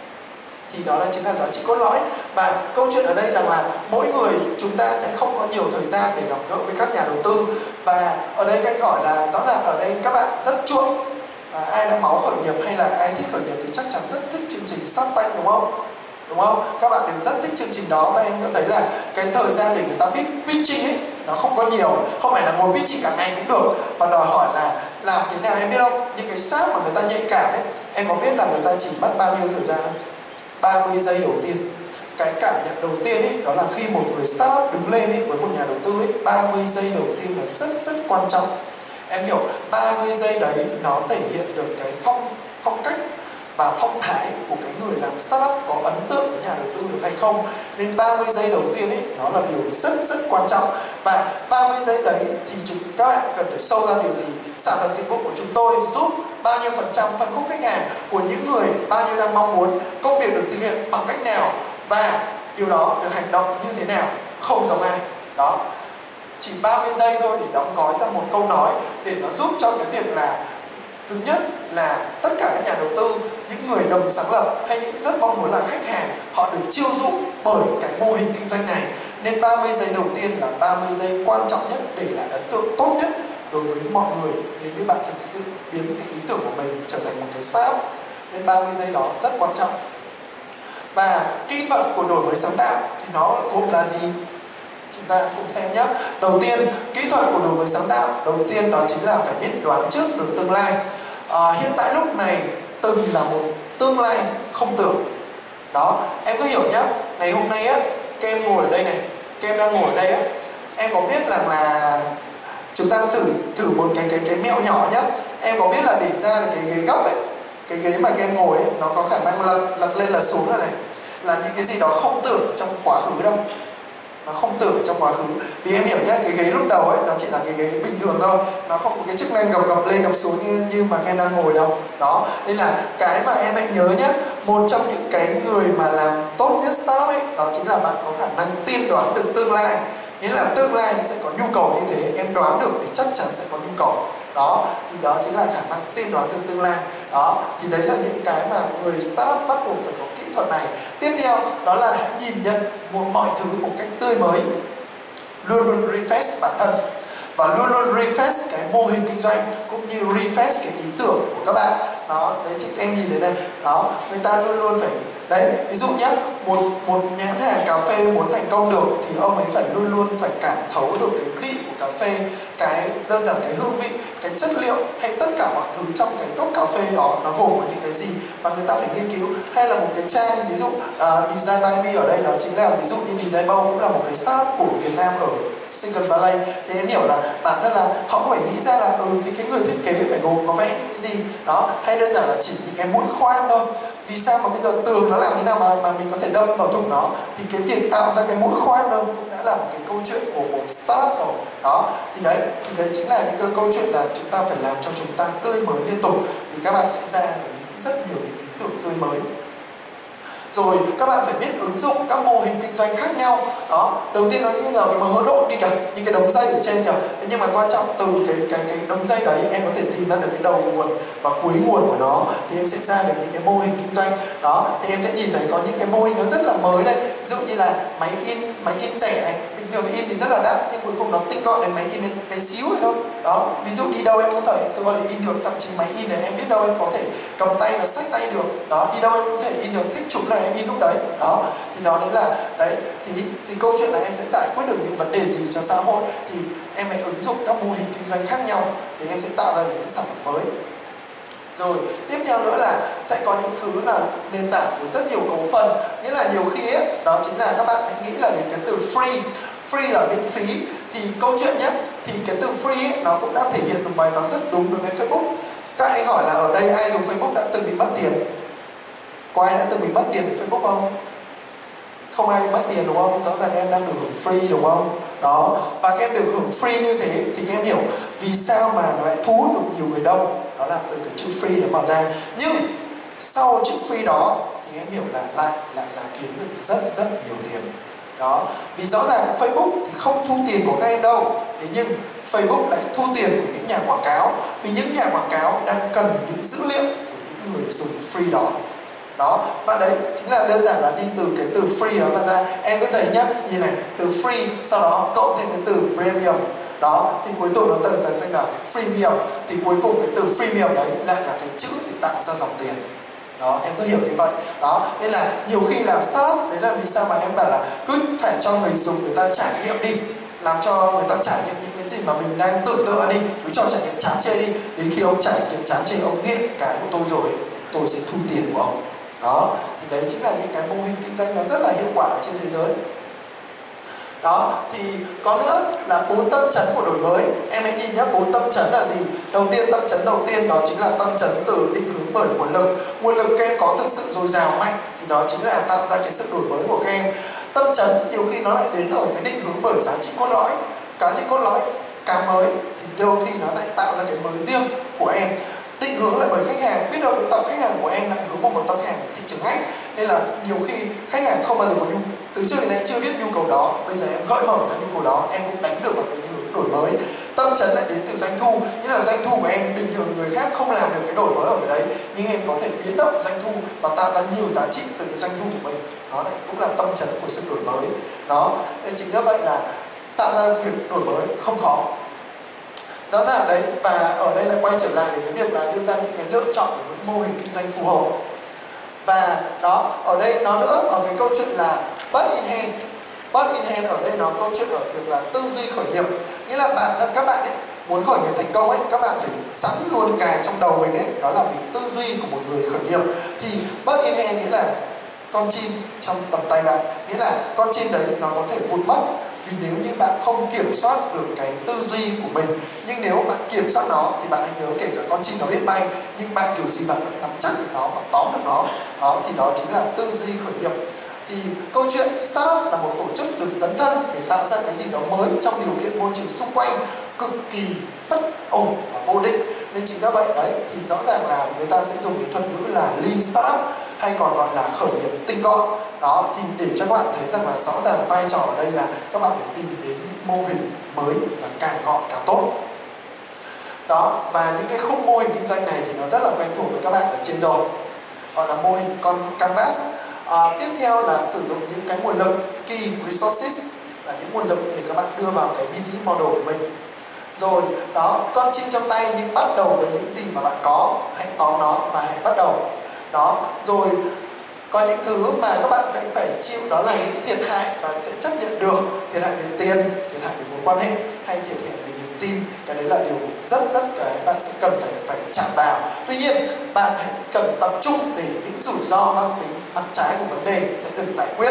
thì đó là chính là giá trị cốt lõi. Và câu chuyện ở đây rằng là mỗi người chúng ta sẽ không có nhiều thời gian để gặp gỡ với các nhà đầu tư. Và ở đây cách hỏi là rõ ràng ở đây các bạn rất chuộng, ai đã máu khởi nghiệp hay là ai thích khởi nghiệp thì chắc chắn rất thích chương trình Shark Tank, đúng không? Đúng không? Các bạn đều rất thích chương trình đó, và em có thấy là cái thời gian để người ta pitching ấy nó không có nhiều, không phải là ngồi pitching cả ngày cũng được, và đòi hỏi là làm thế nào em biết không? Những cái shark mà người ta nhạy cảm ấy, em có biết là người ta chỉ mất bao nhiêu thời gian không? 30 giây đầu tiên. Cái cảm nhận đầu tiên ấy, đó là khi một người startup đứng lên ấy, với một nhà đầu tư ấy, 30 giây đầu tiên là rất quan trọng. Em hiểu, 30 giây đấy nó thể hiện được cái phong cách và phong thái của cái người làm startup có ấn tượng với nhà đầu tư được hay không. Nên 30 giây đầu tiên ấy, nó là điều rất quan trọng. Và 30 giây đấy thì các bạn cần phải sâu ra điều gì? Sản phẩm dịch vụ của chúng tôi giúp bao nhiêu phần trăm phân khúc khách hàng của những người bao nhiêu đang mong muốn, công việc được thực hiện bằng cách nào, và điều đó được hành động như thế nào, không giống ai. Đó, chỉ 30 giây thôi để đóng gói ra một câu nói, để nó giúp cho cái việc là thứ nhất là tất cả các nhà đầu tư, những người đồng sáng lập hay những rất mong muốn là khách hàng, họ được chiêu dụ bởi cái mô hình kinh doanh này. Nên 30 giây đầu tiên là 30 giây quan trọng nhất để lại ấn tượng tốt nhất đối với mọi người, nếu như bạn thực sự biến cái ý tưởng của mình trở thành một cái startup. Nên 30 giây đó rất quan trọng. Và kỹ thuật của đổi mới sáng tạo thì nó gồm là gì? Chúng ta cùng xem nhé. Đầu tiên, kỹ thuật của đổi mới sáng tạo đầu tiên đó chính là phải biết đoán trước được tương lai. Hiện tại lúc này từng là một tương lai không tưởng. Đó, em cứ hiểu nhé. Ngày hôm nay á, các em ngồi ở đây này, các em đang ngồi ở đây á, em có biết là chúng ta thử một cái mẹo nhỏ nhé. Em có biết là để ra là cái ghế gấp ấy, cái ghế mà các em ngồi ấy, nó có khả năng lật lên lật xuống rồi này, là những cái gì đó không tưởng trong quá khứ đâu. Nó không tưởng trong quá khứ. Vì em hiểu nhé, cái ghế lúc đầu ấy nó chỉ là cái ghế bình thường thôi, nó không có cái chức năng gập lên gập xuống như mà em đang ngồi đâu. Đó, nên là cái mà em hãy nhớ nhé, một trong những cái người mà làm tốt nhất startup ấy, đó chính là bạn có khả năng tiên đoán được tương lai. Nghĩa là tương lai sẽ có nhu cầu như thế, em đoán được thì chắc chắn sẽ có nhu cầu. Đó, thì đó chính là khả năng tiên đoán được tương lai. Đó, thì đấy là những cái mà người startup bắt buộc phải có kỹ thuật này. Tiếp theo, đó là hãy nhìn nhận mọi thứ một cách tươi mới. Luôn luôn refresh bản thân, và luôn luôn refresh cái mô hình kinh doanh, cũng như refresh cái ý tưởng của các bạn. Đó, đấy chị em nhìn thấy đây. Đó, người ta luôn luôn phải đấy, ví dụ nhé, một nhãn hàng cà phê muốn thành công được thì ông ấy phải luôn luôn phải cảm thấu được cái vị của cà phê, cái đơn giản cái hương vị, cái chất liệu hay tất cả mọi thứ trong cái cốc cà phê đó nó gồm có những cái gì mà người ta phải nghiên cứu. Hay là một cái trang, ví dụ Design by Me ở đây đó chính là ví dụ như Design cũng là một cái startup của Việt Nam ở Silicon Valley. Thì em hiểu là bản thân là họ có phải nghĩ ra là thì cái người thiết kế phải gồm có vẽ những cái gì đó, hay đơn giản là chỉ những cái mũi khoan thôi. Vì sao mà bây giờ tường nó làm thế nào mà mình có thể đâm vào thủng nó, thì cái việc tạo ra cái mũi khoan thôi cũng đã là một cái câu chuyện của một startup rồi. Đó, thì đấy chính là những cái câu chuyện là chúng ta phải làm cho chúng ta tươi mới liên tục, thì các bạn sẽ ra được rất nhiều những ý tưởng tươi mới. Rồi các bạn phải biết ứng dụng các mô hình kinh doanh khác nhau. Đó, đầu tiên nó như là cái mớ độn như cái đống dây ở trên kìa. Thế nhưng mà quan trọng từ cái đống dây đấy em có thể tìm ra được cái đầu nguồn và cuối nguồn của nó, thì em sẽ ra được những cái mô hình kinh doanh. Đó, thì em sẽ nhìn thấy có những cái mô hình nó rất là mới đây. Ví dụ như là máy in rẻ này, bình thường in thì rất là đắt nhưng cuối cùng nó tinh gọn đến máy in cái xíu thôi. Đó, ví dụ đi đâu em có thể in được, thậm chí máy in này em biết đâu em có thể cầm tay và xách tay được. Đó, đi đâu em có thể in được, thích chụp là em in lúc đấy. Đó, thì nó đấy là đấy, thì câu chuyện là em sẽ giải quyết được những vấn đề gì cho xã hội, thì em hãy ứng dụng các mô hình kinh doanh khác nhau thì em sẽ tạo ra được những sản phẩm mới. Rồi tiếp theo nữa là sẽ có những thứ là nền tảng của rất nhiều cấu phần. Nghĩa là nhiều khi ấy, đó chính là các bạn hãy nghĩ là đến cái từ free. free là miễn phí. Thì câu chuyện nhé, thì cái từ free ấy, nó cũng đã thể hiện một bài toán rất đúng đối với Facebook. Các anh hỏi là ở đây ai dùng Facebook đã từng bị mất tiền? Có ai đã từng bị mất tiền với Facebook không? Không ai mất tiền đúng không? Rõ ràng em đang được hưởng free đúng không? Đó, và các em được hưởng free như thế thì các em hiểu vì sao mà lại thu hút được nhiều người đông. Đó là từ cái chữ free để mở ra. Nhưng sau chữ free đó thì em hiểu là lại là kiếm được rất nhiều tiền. Đó, vì rõ ràng Facebook thì không thu tiền của các em đâu. Thế nhưng Facebook lại thu tiền của những nhà quảng cáo. Vì những nhà quảng cáo đang cần những dữ liệu của những người dùng free đó. Đó, và đấy chính là đơn giản là đi từ cái từ free đó mà ra. Em có thấy nhá, như này, từ free sau đó cộng thêm cái từ premium. Đó, thì cuối cùng nó tên là freemium. Thì cuối cùng cái từ freemium đấy lại là cái chữ để tạo ra dòng tiền. Đó, em có hiểu như vậy. Đó, nên là nhiều khi làm startup, đấy là vì sao mà em bảo là cứ phải cho người dùng người ta trải nghiệm đi, làm cho người ta trải nghiệm những cái gì mà mình đang tưởng tượng đi, cứ cho trải nghiệm chán chê đi, đến khi ông trải nghiệm chán chê ông nghiện cái của tôi rồi, tôi sẽ thu tiền của ông. Đó, thì đấy chính là những cái mô hình kinh doanh nó rất là hiệu quả ở trên thế giới. Đó, thì có nữa là 4 tâm chấn của đổi mới. Em hãy nhìn nhé, 4 tâm chấn là gì? Đầu tiên, tâm chấn đầu tiên đó chính là tâm chấn từ định hướng bởi nguồn lực. Nguồn lực các em có thực sự dồi dào mạnh thì đó chính là tạo ra cái sự đổi mới của các em. Tâm chấn nhiều khi nó lại đến ở cái định hướng bởi giá trị cốt lõi. Giá trị cốt lõi cái mới thì đôi khi nó lại tạo ra cái mới riêng của em. Định hướng lại bởi khách hàng, biết đâu cái tập khách hàng của em lại hướng vào một tập khách hàng thị trường ngách, nên là nhiều khi khách hàng không bao giờ có nhu từ trước đến nay chưa biết nhu cầu đó, bây giờ em gợi mở ra nhu cầu đó, em cũng đánh được vào cái hướng đổi mới. Tâm chấn lại đến từ doanh thu, nghĩa là doanh thu của em bình thường người khác không làm được cái đổi mới ở cái đấy, nhưng em có thể biến động doanh thu và tạo ra nhiều giá trị từ cái doanh thu của mình. Đó này cũng là tâm chấn của sự đổi mới. Đó, nên chính như vậy là tạo ra việc đổi mới không khó. Rõ ràng đấy, và ở đây lại quay trở lại để cái việc là đưa ra những cái lựa chọn của những mô hình kinh doanh phù hợp. Và đó, ở đây nó nữa, ở cái câu chuyện là bird in hand. Bird in hand ở đây nó câu chuyện ở việc là tư duy khởi nghiệp. Nghĩa là bản thân các bạn ấy muốn khởi nghiệp thành công ấy, các bạn phải sẵn luôn cài trong đầu mình ấy, đó là việc tư duy của một người khởi nghiệp. Thì bird in hand nghĩa là con chim trong tầm tay bạn, nghĩa là con chim đấy nó có thể vụt mất vì nếu như bạn không kiểm soát được cái tư duy của mình. Nhưng nếu bạn kiểm soát nó thì bạn hãy nhớ, kể cả con chim nó biết bay nhưng bạn kiểu gì bạn vẫn nắm chắc được nó và tóm được nó. Đó, thì đó chính là tư duy khởi nghiệp. Thì câu chuyện startup là một tổ chức được dấn thân để tạo ra cái gì đó mới trong điều kiện môi trường xung quanh cực kỳ bất ổn và vô định. Nên chính ra vậy đấy, thì rõ ràng là người ta sẽ dùng cái thuật ngữ là lean startup hay còn gọi là khởi nghiệp tinh gọn. Đó, thì để cho các bạn thấy rằng là rõ ràng vai trò ở đây là các bạn phải tìm đến những mô hình mới và càng gọn càng tốt. Đó, và những cái khung mô hình kinh doanh này thì nó rất là quen thuộc với các bạn ở trên rồi, gọi là mô hình canvas. Tiếp theo là sử dụng những cái nguồn lực, key resources là những nguồn lực để các bạn đưa vào cái business model của mình. Rồi đó, con chim trong tay nhưng bắt đầu với những gì mà bạn có, hãy tóm nó và hãy bắt đầu. Đó, rồi có những thứ mà các bạn phải chịu, đó là những thiệt hại bạn sẽ chấp nhận được, thiệt hại về tiền, thiệt hại về mối quan hệ hay thiệt hại về niềm tin. Cái đấy là điều rất cái bạn sẽ cần phải chạm vào. Tuy nhiên bạn hãy cần tập trung để những rủi ro mang tính mặt trái của vấn đề sẽ được giải quyết.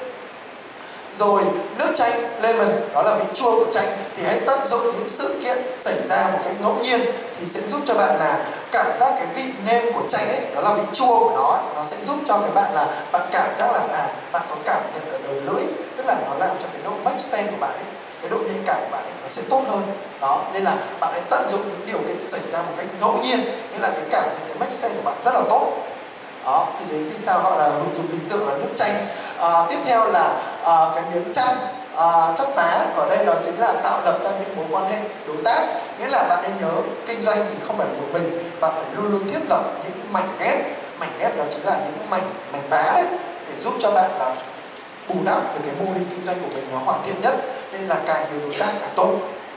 Rồi nước chanh lemon, đó là vị chua của chanh, thì hãy tận dụng những sự kiện xảy ra một cách ngẫu nhiên thì sẽ giúp cho bạn là cảm giác cái vị nêm của chanh ấy, đó là vị chua của nó sẽ giúp cho cái bạn là bạn cảm giác là bạn có cảm nhận ở đầu lưỡi, tức là nó làm cho cái độ make sense của bạn ấy, cái độ nhạy cảm của bạn ấy nó sẽ tốt hơn. Đó, nên là bạn hãy tận dụng những điều kiện xảy ra một cách ngẫu nhiên, nghĩa là cái cảm nhận, cái make sense của bạn rất là tốt. Đó, thì đấy vì sao họ là dùng hình tượng là nước chanh. Tiếp theo là cái miếng chăn chấp vá, ở đây đó chính là tạo lập ra những mối quan hệ đối tác. Nghĩa là bạn nên nhớ, kinh doanh thì không phải là một mình, bạn phải luôn luôn thiết lập những mảnh ghép. Mảnh ghép đó chính là những mảnh vá đấy, để giúp cho bạn là bù đắp được cái mô hình kinh doanh của mình nó hoàn thiện nhất. Nên là càng nhiều đối tác càng tốt.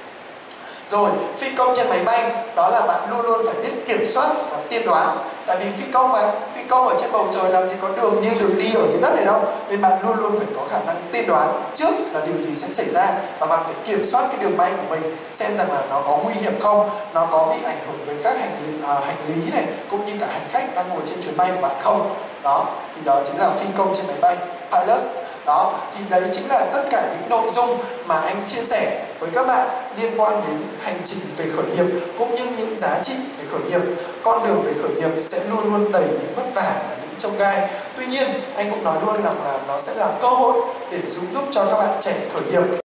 Rồi phi công trên máy bay, đó là bạn luôn luôn phải biết kiểm soát và tiên đoán. Tại vì phi công ở trên bầu trời làm gì có đường như đường đi ở dưới đất này đâu, nên bạn luôn luôn phải có khả năng tiên đoán trước là điều gì sẽ xảy ra, và bạn phải kiểm soát cái đường bay của mình, xem rằng là nó có nguy hiểm không, nó có bị ảnh hưởng với các hành lý này, cũng như cả hành khách đang ngồi trên chuyến bay của bạn không. Đó, thì đó chính là phi công trên máy bay, pilot. Đó, thì đấy chính là tất cả những nội dung mà anh chia sẻ với các bạn liên quan đến hành trình về khởi nghiệp cũng như những giá trị về khởi nghiệp. Con đường về khởi nghiệp sẽ luôn luôn đầy những vất vả và những chông gai. Tuy nhiên, anh cũng nói luôn rằng là nó sẽ là cơ hội để giúp cho các bạn trẻ khởi nghiệp.